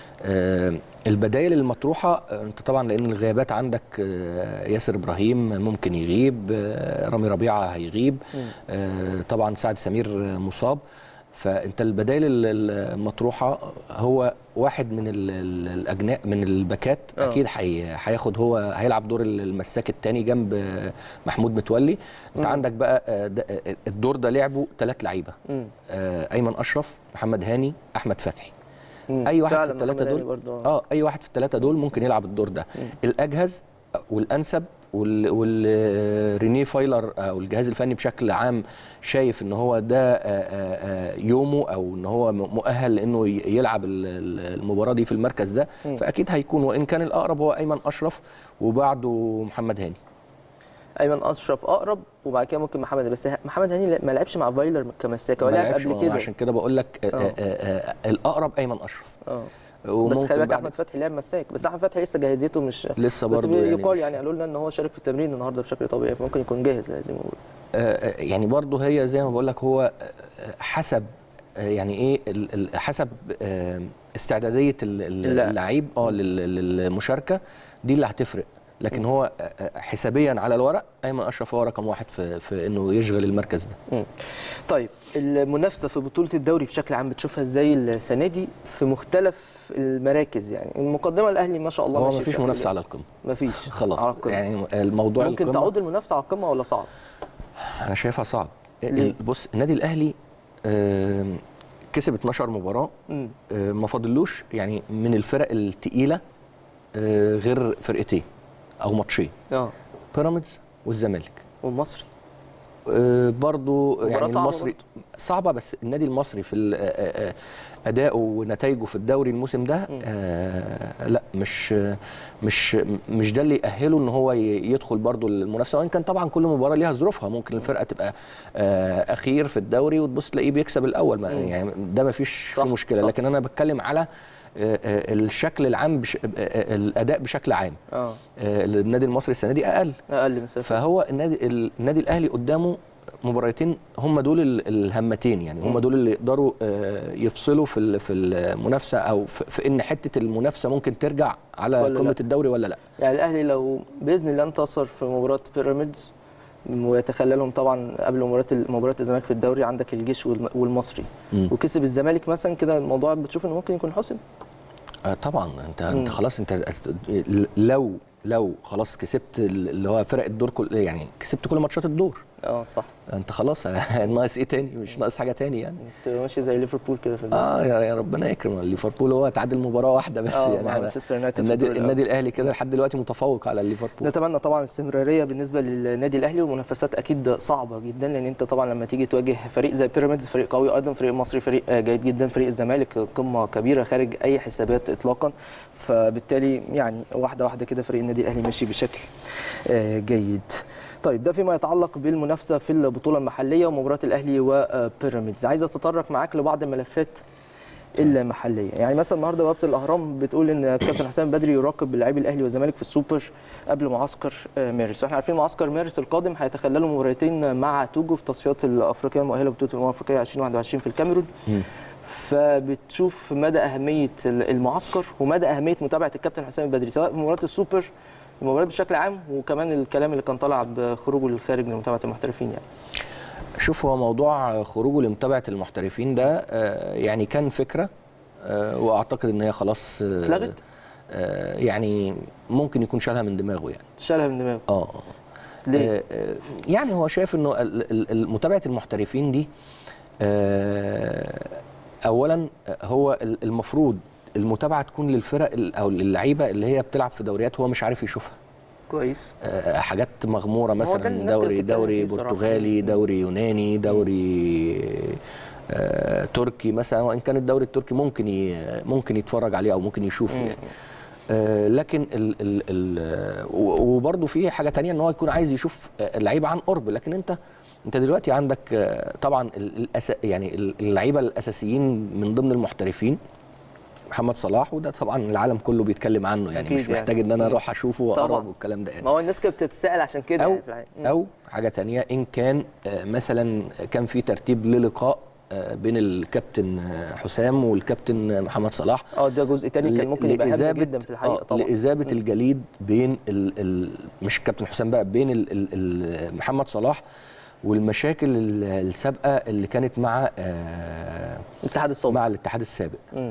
آه البدائل المطروحه انت طبعا لان الغيابات عندك آه ياسر ابراهيم ممكن يغيب، آه رامي ربيعه هيغيب، آه طبعا سعد سمير مصاب، فانت البدائل المطروحه هو واحد من الاجناء من الباكات أوه. اكيد هياخد هو هيلعب دور المساك الثاني جنب محمود متولي. انت مم. عندك بقى الدور ده لعبه ثلاث لعيبه، ايمن اشرف، محمد هاني، احمد فتحي. مم. اي واحد في الثلاثه دول اه اي واحد في الثلاثه دول ممكن يلعب الدور ده. مم. الاجهز والانسب والرينيه فايلر او الجهاز الفني بشكل عام شايف ان هو ده يومه او ان هو مؤهل لانه يلعب المباراه دي في المركز ده، فاكيد هيكون. وان كان الاقرب هو ايمن اشرف وبعده محمد هاني. ايمن اشرف اقرب وبعد كده ممكن محمد هاني، بس محمد هاني ما لعبش مع فايلر كمساك ولا لعب قبل كده، عشان كده بقول لك الاقرب ايمن اشرف. اه بس خلي بالك احمد فتحي لعب مساك، بس احمد فتحي لسه جاهزيته مش لسه برضه يعني يقال يعني قالوا لنا ان هو شارك في التمرين النهارده بشكل طبيعي، فممكن يكون جاهز زي ما بقول. آه يعني برضه هي زي ما بقول لك هو حسب يعني ايه حسب استعداديه اللعيب اه للمشاركه دي اللي هتفرق. لكن هو حسابيا على الورق ايمن اشرف هو رقم واحد في في انه يشغل المركز ده. طيب المنافسه في بطوله الدوري بشكل عام بتشوفها ازاي السنه دي في مختلف المراكز؟ يعني المقدمه الاهلي ما شاء الله ماشي، هو مفيش منافسه على القمه، مفيش خلاص يعني الموضوع ممكن القمة. تعود المنافسه على القمه ولا صعب؟ انا شايفها صعب. بص النادي الاهلي كسب اتناشر مباراه، ما فاضلوش يعني من الفرق الثقيله غير فرقتين او ماتشين، اه بيراميدز والزمالك والمصري. آه برضو يعني المصري برضو. صعبه، بس النادي المصري في ادائه ونتائجه في الدوري الموسم ده آه لا مش مش مش ده اللي يأهله ان هو يدخل برضو المنافسه، وان كان طبعا كل مباراه ليها ظروفها. ممكن الفرقه تبقى آه اخير في الدوري وتبص تلاقيه بيكسب الاول، يعني ده ما فيش فيه مشكله. صح. لكن انا بتكلم على الشكل العام بش... الاداء بشكل عام اه النادي المصري السنه دي اقل اقل مسافه. فهو النادي النادي الاهلي قدامه مباراتين هم دول الهمتين، يعني هم دول اللي يقدروا يفصلوا في في المنافسه، او في ان حته المنافسه ممكن ترجع على قمه الدوري ولا لا. يعني الاهلي لو باذن الله انتصر في مباراه بيراميدز ويتخللهم طبعا قبل مباراه مباراه الزمالك في الدوري، عندك الجيش والمصري م. وكسب الزمالك مثلا، كده الموضوع بتشوف انه ممكن يكون حسم. آه طبعا انت م. انت خلاص، انت لو لو خلاص كسبت اللي هو فرق الدور كل، يعني كسبت كل ماتشات الدور. اه صح. انت خلاص ناقص ايه تاني؟ مش ناقص حاجه تاني يعني. انت ماشي زي ليفربول كده في الدوري. اه يا ربنا يكرم. ليفربول هو تعادل مباراه واحده بس يعني. النادي النادي الاهلي كده لحد دلوقتي متفوق على ليفربول. نتمنى طبعا الاستمراريه بالنسبه للنادي الاهلي، والمنافسات اكيد صعبه جدا، لان انت طبعا لما تيجي تواجه فريق زي بيراميدز، فريق قوي ايضا، فريق مصري فريق جيد جدا، فريق الزمالك قمه كبيره خارج اي حسابات اطلاقا، فبالتالي يعني واحده واحده كده فريق النادي الاهلي ماشي بشكل جيد. طيب ده فيما يتعلق بالمنافسه في البطوله المحليه ومباراه الاهلي وبيراميدز. عايز اتطرق معاك لبعض الملفات المحليه، يعني مثلا النهارده بوابه الاهرام بتقول ان كابتن حسام بدري يراقب لاعبي الاهلي والزمالك في السوبر قبل معسكر مارس، واحنا عارفين معسكر مارس القادم هيتخللوا مباراتين مع توجو في تصفيات الافريقيه المؤهله بطوله الامم الافريقيه ألفين وواحد وعشرين في الكاميرون. م. فبتشوف مدى اهميه المعسكر ومدى اهميه متابعه الكابتن حسام البدري سواء في مباراه السوبر، المباريات بشكل عام، وكمان الكلام اللي كان طالع بخروجه للخارج لمتابعه المحترفين. يعني شوف، هو موضوع خروجه لمتابعه المحترفين ده يعني كان فكره، واعتقد ان هي خلاص اتلغت، يعني ممكن يكون شالها من دماغه. يعني شالها من دماغه اه ليه؟ يعني هو شايف انه متابعه المحترفين دي اولا هو المفروض المتابعه تكون للفرق او للعيبه اللي هي بتلعب في دوريات هو مش عارف يشوفها كويس، حاجات مغموره مثلا دوري دوري برتغالي، دوري يوناني، دوري آه تركي مثلا، وان كان الدوري التركي ممكن ممكن يتفرج عليه او ممكن يشوفه يعني. آه لكن ال ال ال وبرده في حاجه ثانيه ان هو يكون عايز يشوف اللعيبه عن قرب. لكن انت انت دلوقتي عندك طبعا الأس... يعني اللعيبه الاساسيين من ضمن المحترفين محمد صلاح، وده طبعا العالم كله بيتكلم عنه، يعني مش محتاج يعني ان انا اروح اشوفه واقرب والكلام ده يعني. ما هو الناس كانت بتتساءل عشان كده. أو, يعني او حاجه ثانيه، ان كان مثلا كان في ترتيب للقاء بين الكابتن حسام والكابتن محمد صلاح، اه ده جزء ثاني كان ممكن يبقى هام جدا في الحقيقه طبعا، لاذابه الجليد بين ال ال مش الكابتن حسام بقى، بين ال ال محمد صلاح والمشاكل السابقه اللي كانت مع الاتحاد السابق مع الاتحاد السابق. م.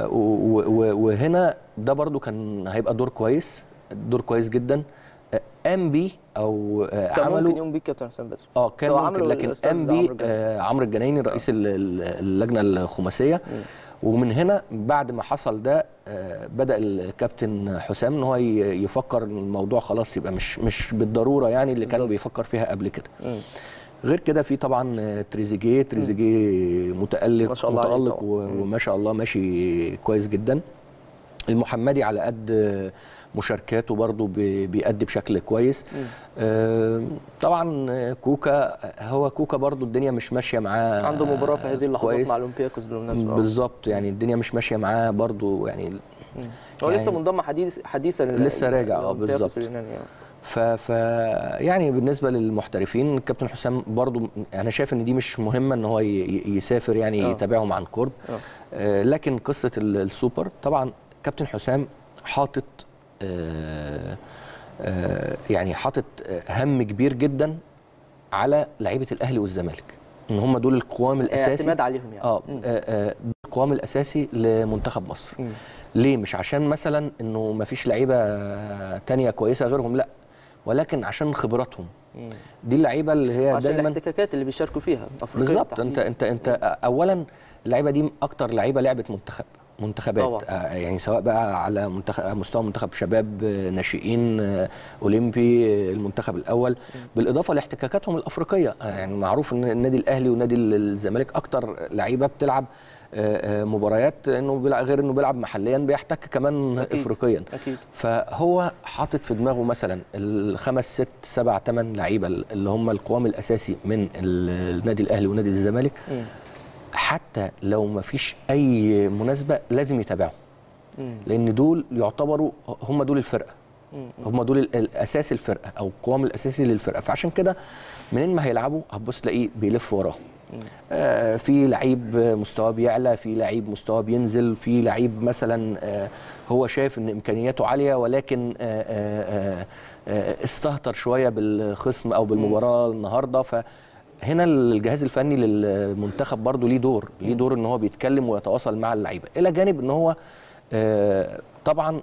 وهنا ده برضو كان هيبقى دور كويس، دور كويس جدا قام بيه او عملوا ممكن يقوم بيه كابتن حسام بدري. اه كان ممكن، لكن قام بيه عمرو الجنايني رئيس اللجنه الخماسيه. م. ومن هنا بعد ما حصل ده بدا الكابتن حسام ان هو يفكر ان الموضوع خلاص يبقى مش مش بالضروره يعني اللي كان بيفكر فيها قبل كده. م. غير كده في طبعا تريزيجيه تريزيجيه متالق ما شاء الله متالق وما شاء الله ماشي كويس جدا. المحمدي على قد مشاركاته برضه بيأدي بشكل كويس. آه طبعا كوكا، هو كوكا برضه الدنيا مش ماشيه معاه، عنده مباراه في هذه اللحظات مع اولمبياكوس بالمناسبه بالظبط، يعني الدنيا مش ماشيه معاه برضه يعني. هو يعني لسه منضم حديث حديثا لسه راجع اه بالظبط. ف, ف يعني بالنسبه للمحترفين الكابتن حسام برضو انا شايف ان دي مش مهمه ان هو يسافر يعني أوه. يتابعهم عن قرب. آه لكن قصه السوبر طبعا كابتن حسام حاطط آه آه يعني حاطط هم كبير جدا على لعيبه الاهلي والزمالك، ان هم دول القوام الاساسي اعتماد عليهم يعني. اه, آه القوام الاساسي لمنتخب مصر. م. ليه؟ مش عشان مثلا انه ما فيش لعيبه تانية كويسه غيرهم، لا، ولكن عشان خبراتهم. مم. دي اللعيبه اللي هي عشان دايما الاحتكاكات اللي بيشاركوا فيها بالظبط. انت انت انت اولا اللعيبه دي اكتر لعيبه لعبت منتخب منتخبات طبعا. آه يعني سواء بقى على منتخب مستوى منتخب شباب، ناشئين، اولمبي، المنتخب الاول. مم. بالاضافه لاحتكاكاتهم الافريقيه. يعني معروف ان النادي الاهلي ونادي الزمالك اكتر لعيبه بتلعب مباريات، انه غير انه بيلعب محليا بيحتك كمان أكيد. افريقيا. أكيد. فهو حاطط في دماغه مثلا الخمس ست سبع ثمان لعيبه اللي هم القوام الاساسي من النادي الاهلي ونادي الزمالك. م. حتى لو ما فيش اي مناسبه لازم يتابعهم. لان دول يعتبروا هم دول الفرقه، هم دول الاساس الفرقه او القوام الاساسي للفرقه. فعشان كده منين ما هيلعبوا هتبص تلاقيه بيلف وراهم. آه في لعيب مستواه بيعلى، في لعيب مستواه بينزل، في لعيب مثلا آه هو شايف ان امكانياته عاليه ولكن آه آه آه استهتر شويه بالخصم او بالمباراه النهارده. فهنا الجهاز الفني للمنتخب برضو ليه دور، ليه دور ان هو بيتكلم ويتواصل مع اللعيبه، الى جانب ان هو آه طبعا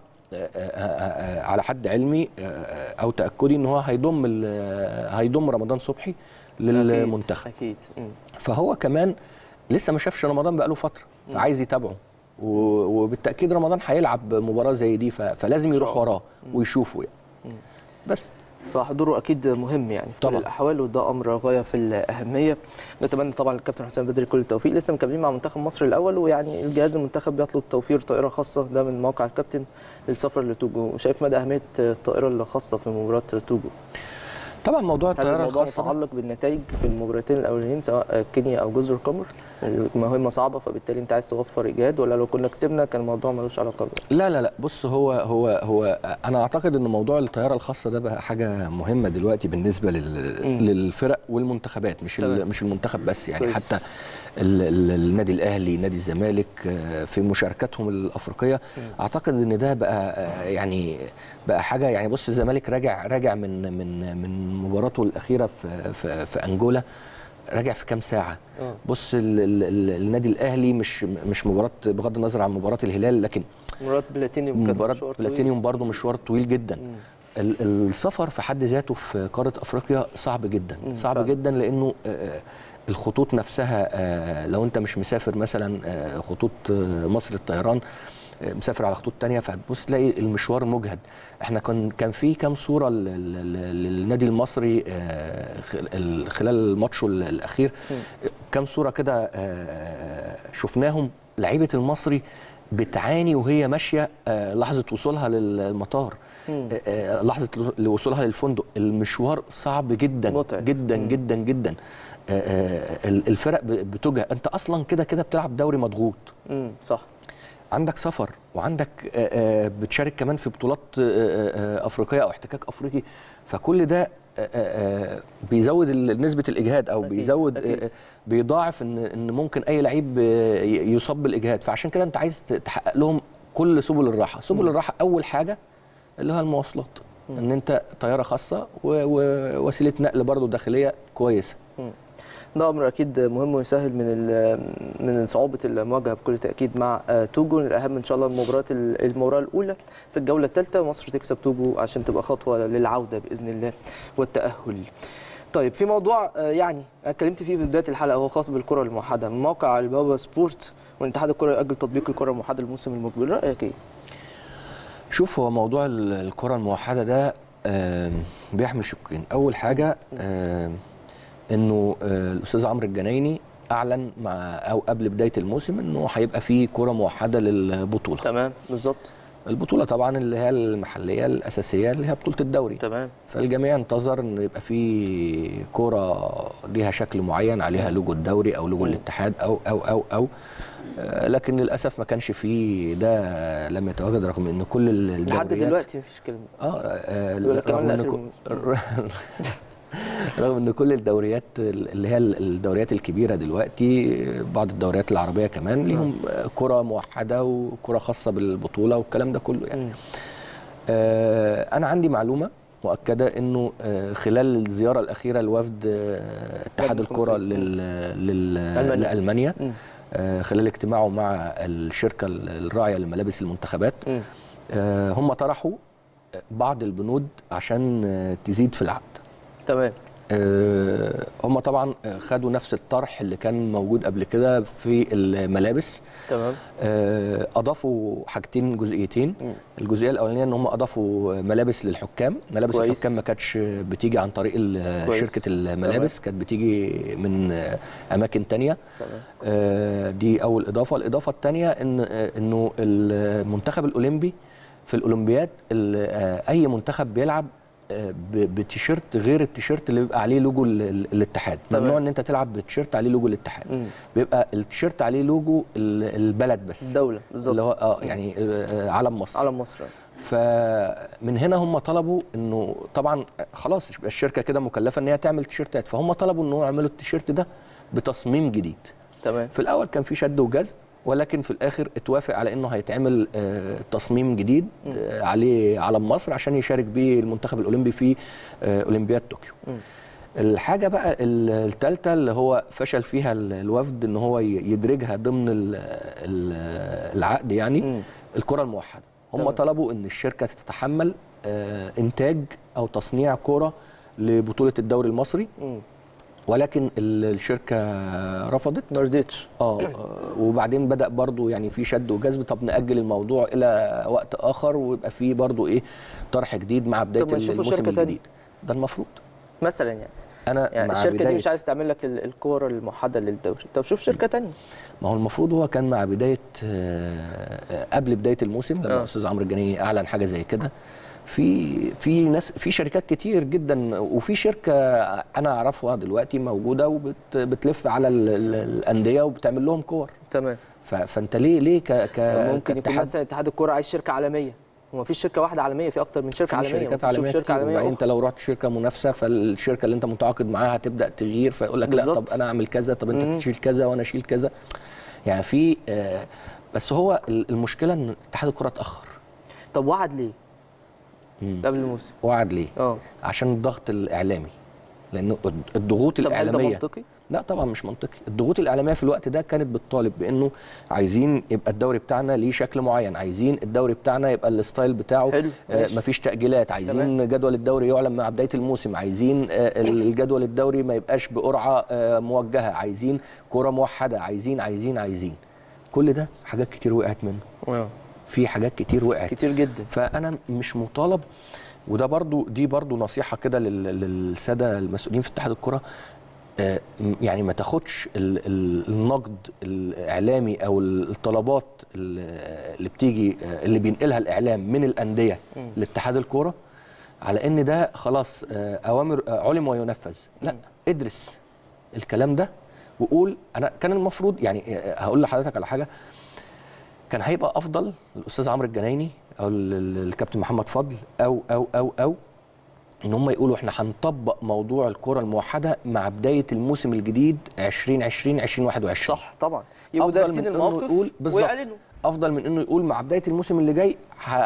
آه على حد علمي آه او تاكدي ان هو هيضم هيضم رمضان صبحي للمنتخب. اكيد. فهو كمان لسه ما شافش رمضان بقاله فتره، فعايز يتابعه، وبالتاكيد رمضان هيلعب مباراه زي دي، فلازم يروح وراه ويشوفه يعني. بس فحضوره اكيد مهم يعني في طبعا. كل الاحوال، وده امر غايه في الاهميه. نتمنى طبعا الكابتن حسام بدري كل التوفيق. لسه مكملين مع منتخب مصر الاول، ويعني الجهاز المنتخب بيطلب توفير طائره خاصه، ده من موقع الكابتن للسفر لتوجو. شايف مدى اهميه الطائره الخاصه في مباراه توجو؟ طبعا موضوع الطياره الخاصه متعلق بالنتائج في المباراتين الاولانيين سواء كينيا او جزر القمر، المهمه صعبه فبالتالي انت عايز توفر اجهاد، ولا لو كنا كسبنا كان الموضوع ملوش علاقه بيه؟ لا لا لا بص، هو هو هو انا اعتقد ان موضوع الطياره الخاصه ده بقى حاجه مهمه دلوقتي بالنسبه لل... للفرق والمنتخبات، مش ال... مش المنتخب بس يعني. كويس. حتى ال... ال... النادي الاهلي، نادي الزمالك في مشاركاتهم الافريقيه م. اعتقد ان ده بقى يعني بقى حاجه يعني. بص الزمالك راجع راجع من من من مباراته الاخيره في في, في انجولا، راجع في كام ساعه. أوه. بص ال ال النادي الاهلي مش مش مباراه، بغض النظر عن مباراه الهلال، لكن مباراه بلاتينيوم مباراه بلاتينيوم برضو مشوار طويل جدا. مم. السفر في حد ذاته في قاره افريقيا صعب جدا. مم. صعب فعلا. جدا لانه الخطوط نفسها لو انت مش مسافر مثلا خطوط مصر الطيران، مسافر على خطوط تانية، فهتبص تلاقي المشوار مجهد. احنا كان كان في كام صوره للنادي المصري خلال ماتشه الاخير، كام صوره كده شفناهم لعيبه المصري بتعاني وهي ماشيه لحظه وصولها للمطار، لحظه وصولها للفندق. المشوار صعب جدا متعب. جدا مم. جدا جدا. الفرق بتجهد، انت اصلا كده كده بتلعب دوري مضغوط. امم صح. عندك سفر وعندك بتشارك كمان في بطولات افريقيه او احتكاك افريقي، فكل ده بيزود نسبه الاجهاد او أكيد. بيزود أكيد. بيضاعف ان ان ممكن اي لعيب يصاب بالاجهاد. فعشان كده انت عايز تحقق لهم كل سبل الراحه. سبل م. الراحه اول حاجه اللي هو المواصلات، م. ان انت طياره خاصه ووسيله نقل برضو داخليه كويسه. م. ده امر اكيد مهم ويسهل من من صعوبه المواجهه بكل تاكيد مع توجو. الاهم ان شاء الله المباراه المباراه الاولى في الجوله الثالثه مصر تكسب توجو عشان تبقى خطوه للعوده باذن الله والتاهل. طيب في موضوع يعني اتكلمت فيه في بدايه الحلقه هو خاص بالكره الموحده، من موقع البابا سبورت واتحاد الكره يؤجل تطبيق الكره الموحده الموسم المقبل، رايك ايه؟ شوف، هو موضوع الكره الموحده ده بيحمل شقين. اول حاجه انه الاستاذ عمرو الجنايني اعلن مع او قبل بدايه الموسم انه هيبقى في كره موحده للبطوله. تمام بالظبط. البطوله طبعا اللي هي المحليه الاساسيه اللي هي بطوله الدوري. تمام. فالجميع انتظر انه يبقى في كره ليها شكل معين عليها لوجو الدوري او لوجو الاتحاد او او او او لكن للاسف ما كانش فيه ده، لم يتواجد، رغم ان كل الدوريات لحد دلوقتي مفيش كلمه. اه رغم ان رغم ان كل الدوريات اللي هي الدوريات الكبيره دلوقتي، بعض الدوريات العربيه كمان ليهم كره موحده وكره خاصه بالبطوله والكلام ده كله يعني. آه انا عندي معلومه مؤكده انه آه خلال الزياره الاخيره لوفد آه اتحاد الكره لالمانيا، آه خلال اجتماعه مع الشركه الراعيه لملابس المنتخبات، آه هم طرحوا بعض البنود عشان آه تزيد في العقد. تمام. آه هم طبعا خدوا نفس الطرح اللي كان موجود قبل كده في الملابس. تمام. آه اضافوا حاجتين، جزئيتين. م. الجزئيه الاولانيه ان هم اضافوا ملابس للحكام. ملابس كويس. الحكام ما كانتش بتيجي عن طريق شركه الملابس، كانت بتيجي من اماكن ثانيه. آه دي اول اضافه. الاضافه الثانيه ان انه المنتخب الاولمبي في الاولمبياد اي منتخب بيلعب بتيشيرت غير التيشيرت اللي بيبقى عليه لوجو الاتحاد. ممنوع ان انت تلعب بتيشيرت عليه لوجو الاتحاد. مم. بيبقى التيشيرت عليه لوجو البلد بس، الدوله بالظبط، اللي هو اه يعني علم مصر. علم مصر. فمن هنا هم طلبوا انه طبعا خلاص يبقى الشركه كده مكلفه ان هي تعمل تيشيرتات، فهم طلبوا انه يعملوا التيشيرت ده بتصميم جديد. تمام. في الاول كان في شد وجذب، ولكن في الاخر اتوافق على انه هيتعمل تصميم جديد عليه علم مصر عشان يشارك بيه المنتخب الاولمبي في اولمبياد طوكيو. م. الحاجه بقى الثالثه اللي هو فشل فيها الوفد ان هو يدرجها ضمن العقد يعني م. الكره الموحده. هم طبعا طلبوا ان الشركه تتحمل انتاج او تصنيع كره لبطوله الدوري المصري، م. ولكن الشركه رفضت، ما رضتش. اه وبعدين بدا برضو يعني في شد وجذب، طب ناجل الموضوع الى وقت اخر ويبقى في برضو ايه طرح جديد مع بدايه الموسم الجديد. ده المفروض مثلا يعني انا يعني مع الشركه دي مش عايز تعمل لك الكوره الموحده للدوري، طب شوف شركه ثانيه. ما هو المفروض هو كان مع بدايه قبل بدايه الموسم لما الاستاذ عمرو الجنايني اعلن حاجه زي كده. في في ناس في شركات كتير جدا، وفي شركه انا اعرفها دلوقتي موجوده وبتلف على الانديه وبتعمل لهم كور. تمام. فانت ليه ليه ك ك ممكن يكون مثلا اتحاد الكوره عايز شركه عالميه، وما فيش شركه واحده عالميه، في اكتر من شركه عالميه. شركات عالميه شركه عالميه انت لو رحت شركه منافسه فالشركه اللي انت متعاقد معاها هتبدا تغير، فيقول لك لا طب انا اعمل كذا، طب انت تشيل كذا وانا اشيل كذا. يعني في آه بس هو المشكله ان اتحاد الكوره اتاخر. طب وعد ليه؟ قبل الموسم وعد ليه؟ اه عشان الضغط الاعلامي، لان الضغوط الاعلاميه. طب هل ده منطقي؟ لا طبعا مش منطقي. الضغوط الاعلاميه في الوقت ده كانت بتطالب بانه عايزين يبقى الدوري بتاعنا ليه شكل معين، عايزين الدوري بتاعنا يبقى الستايل بتاعه آه مفيش تاجيلات، عايزين تمام. جدول الدوري يعلن مع بدايه الموسم، عايزين آه الجدول الدوري ما يبقاش بقرعه آه موجهه، عايزين كره موحده، عايزين عايزين عايزين كل ده حاجات كتير وقعت منه. في حاجات كتير وقعت كتير جدا. فانا مش مطالب، وده برضو دي برضو نصيحه كده للساده المسؤولين في اتحاد الكره، يعني ما تاخدش النقد الاعلامي او الطلبات اللي بتيجي اللي بينقلها الاعلام من الانديه لاتحاد الكره على ان ده خلاص اوامر علم وينفذ. لا، ادرس الكلام ده وقول. انا كان المفروض يعني هقول لحضرتك على حاجه، كان هيبقى افضل الاستاذ عمرو الجنايني او الكابتن محمد فضل او او او او ان هم يقولوا احنا هنطبق موضوع الكره الموحده مع بدايه الموسم الجديد ألفين وعشرين ألفين وواحد وعشرين. صح طبعا، يبقوا دارسين الموقف ويعلنوا. افضل من انه يقول مع بدايه الموسم اللي جاي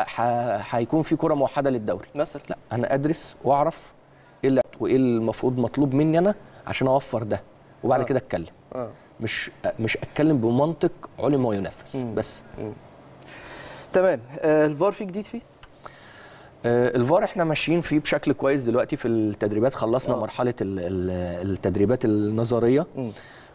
هيكون في كره موحده للدوري مثلا. لا، انا ادرس واعرف ايه اللي وايه المفروض مطلوب مني انا عشان اوفر ده، وبعد آه. كده اتكلم. اه مش مش اتكلم بمنطق علم وينفذ. مم. بس مم. تمام. آه الفار في جديد فيه؟ آه الفار احنا ماشيين فيه بشكل كويس دلوقتي في التدريبات. خلصنا أوه. مرحله التدريبات النظريه م.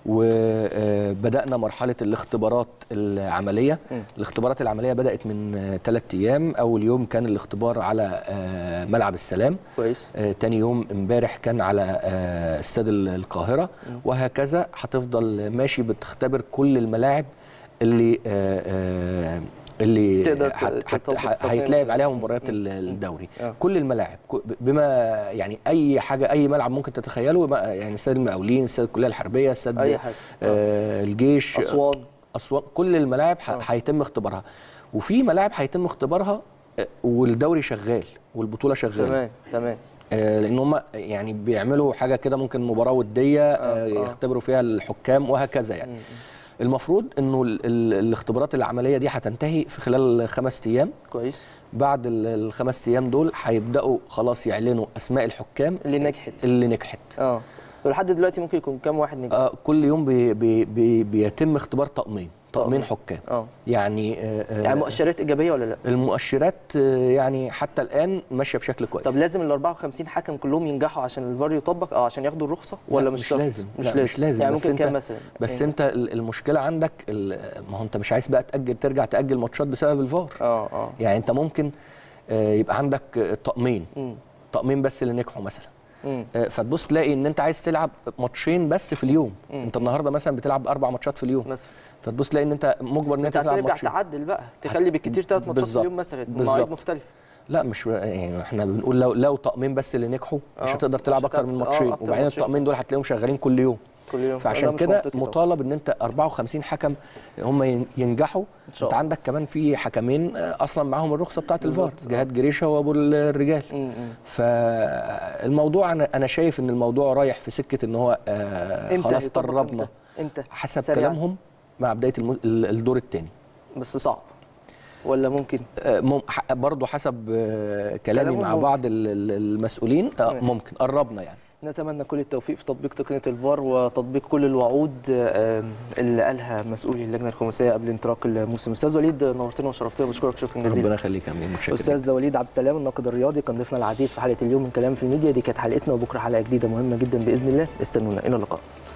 وبدانا مرحله الاختبارات العمليه. م. الاختبارات العمليه بدات من ثلاث ايام. اول يوم كان الاختبار على ملعب السلام كويس. تاني يوم امبارح كان على استاد القاهره. م. وهكذا هتفضل ماشي بتختبر كل الملاعب اللي آآ اللي تقدر هيتلعب عليها مباريات الدوري. أوه. كل الملاعب بما يعني اي حاجه، اي ملعب ممكن تتخيله، يعني استاد المقاولين، استاد الكليه الحربيه، استاد آه الجيش، اسوان اسوان كل الملاعب هيتم اختبارها. وفي ملاعب هيتم اختبارها والدوري شغال والبطوله شغاله. تمام تمام. آه لان هم يعني بيعملوا حاجه كده ممكن مباراه وديه آه يختبروا فيها الحكام وهكذا يعني. م. المفروض انه ال ال الاختبارات العمليه دي هتنتهي في خلال خمس ايام. كويس. بعد الخمس ايام دول هيبداوا خلاص يعلنوا اسماء الحكام اللي نجحت اللي نجحت اه ولحد دلوقتي ممكن يكون كام واحد نجح؟ آه كل يوم بي بي بي بيتم اختبار طقمين طقمين حكام. اه يعني آه يعني مؤشرات ايجابيه ولا لا؟ المؤشرات آه يعني حتى الان ماشيه بشكل كويس. طب لازم ال أربعة وخمسين حكم كلهم ينجحوا عشان الفار يطبق او عشان ياخدوا الرخصه ولا مش, مش لازم؟ مش لا لازم مش لازم. يعني ممكن كام مثلا؟ بس انت المشكله عندك ما هو انت مش عايز بقى تاجل ترجع تاجل ماتشات بسبب الفار. اه اه يعني انت ممكن آه يبقى عندك طقمين م. طقمين بس اللي نجحوا مثلا. آه فتبص تلاقي ان انت عايز تلعب ماتشين بس في اليوم. م. انت النهارده مثلا بتلعب اربع ماتشات في اليوم مثلا، فتبص تلاقي ان انت مجبر ان انت تلعب ماتشين. تعدل بقى تخلي بالكتير ثلاث ماتشات في اليوم مثلا بمواعيد مختلفه. لا مش يعني احنا بنقول لو لو طقمين بس اللي نجحوا مش آه، هتقدر تلعب مش اكتر من هتعرف- آه، ماتشين، أكتر وبعدين ماتشين. الطقمين دول هتلاقيهم شغالين كل يوم. كل يوم فعشان فده مش كده منطقي طبعاً. مطالب ان انت أربعة وخمسين حكم هم ين- ينجحوا. إن شاء انت الله. عندك كمان في حكمين آه، اصلا معاهم الرخصه بتاعه الفار، بالظبط. جهاد جريشه وابو الرجال. م- م. فالموضوع انا انا شايف ان الموضوع رايح في سكه ان هو آه امتى خلاص هيطبق؟ قربنا امتى؟ امتى؟ حسب سريعاً. كلامهم مع بدايه الم- الدور الثاني. بس صعب ولا ممكن؟ برضه حسب آه، كلامي كلامهم مع ممكن. بعض ال- ال- المسؤولين آه، ماشي. ممكن قربنا يعني. نتمنى كل التوفيق في تطبيق تقنيه الفار وتطبيق كل الوعود آه، اللي قالها مسؤولي اللجنه الخماسيه قبل انطلاق الموسم. استاذ وليد نورتنا وشرفتنا، بشكرك شكرا جزيلا. ربنا يخليك يا امين، متشكر. استاذ وليد عبد السلام الناقد الرياضي كان ضيفنا العزيز في حلقه اليوم من كلام في الميديا. دي كانت حلقتنا، وبكره حلقه جديده مهمه جدا باذن الله، استنونا، الى اللقاء.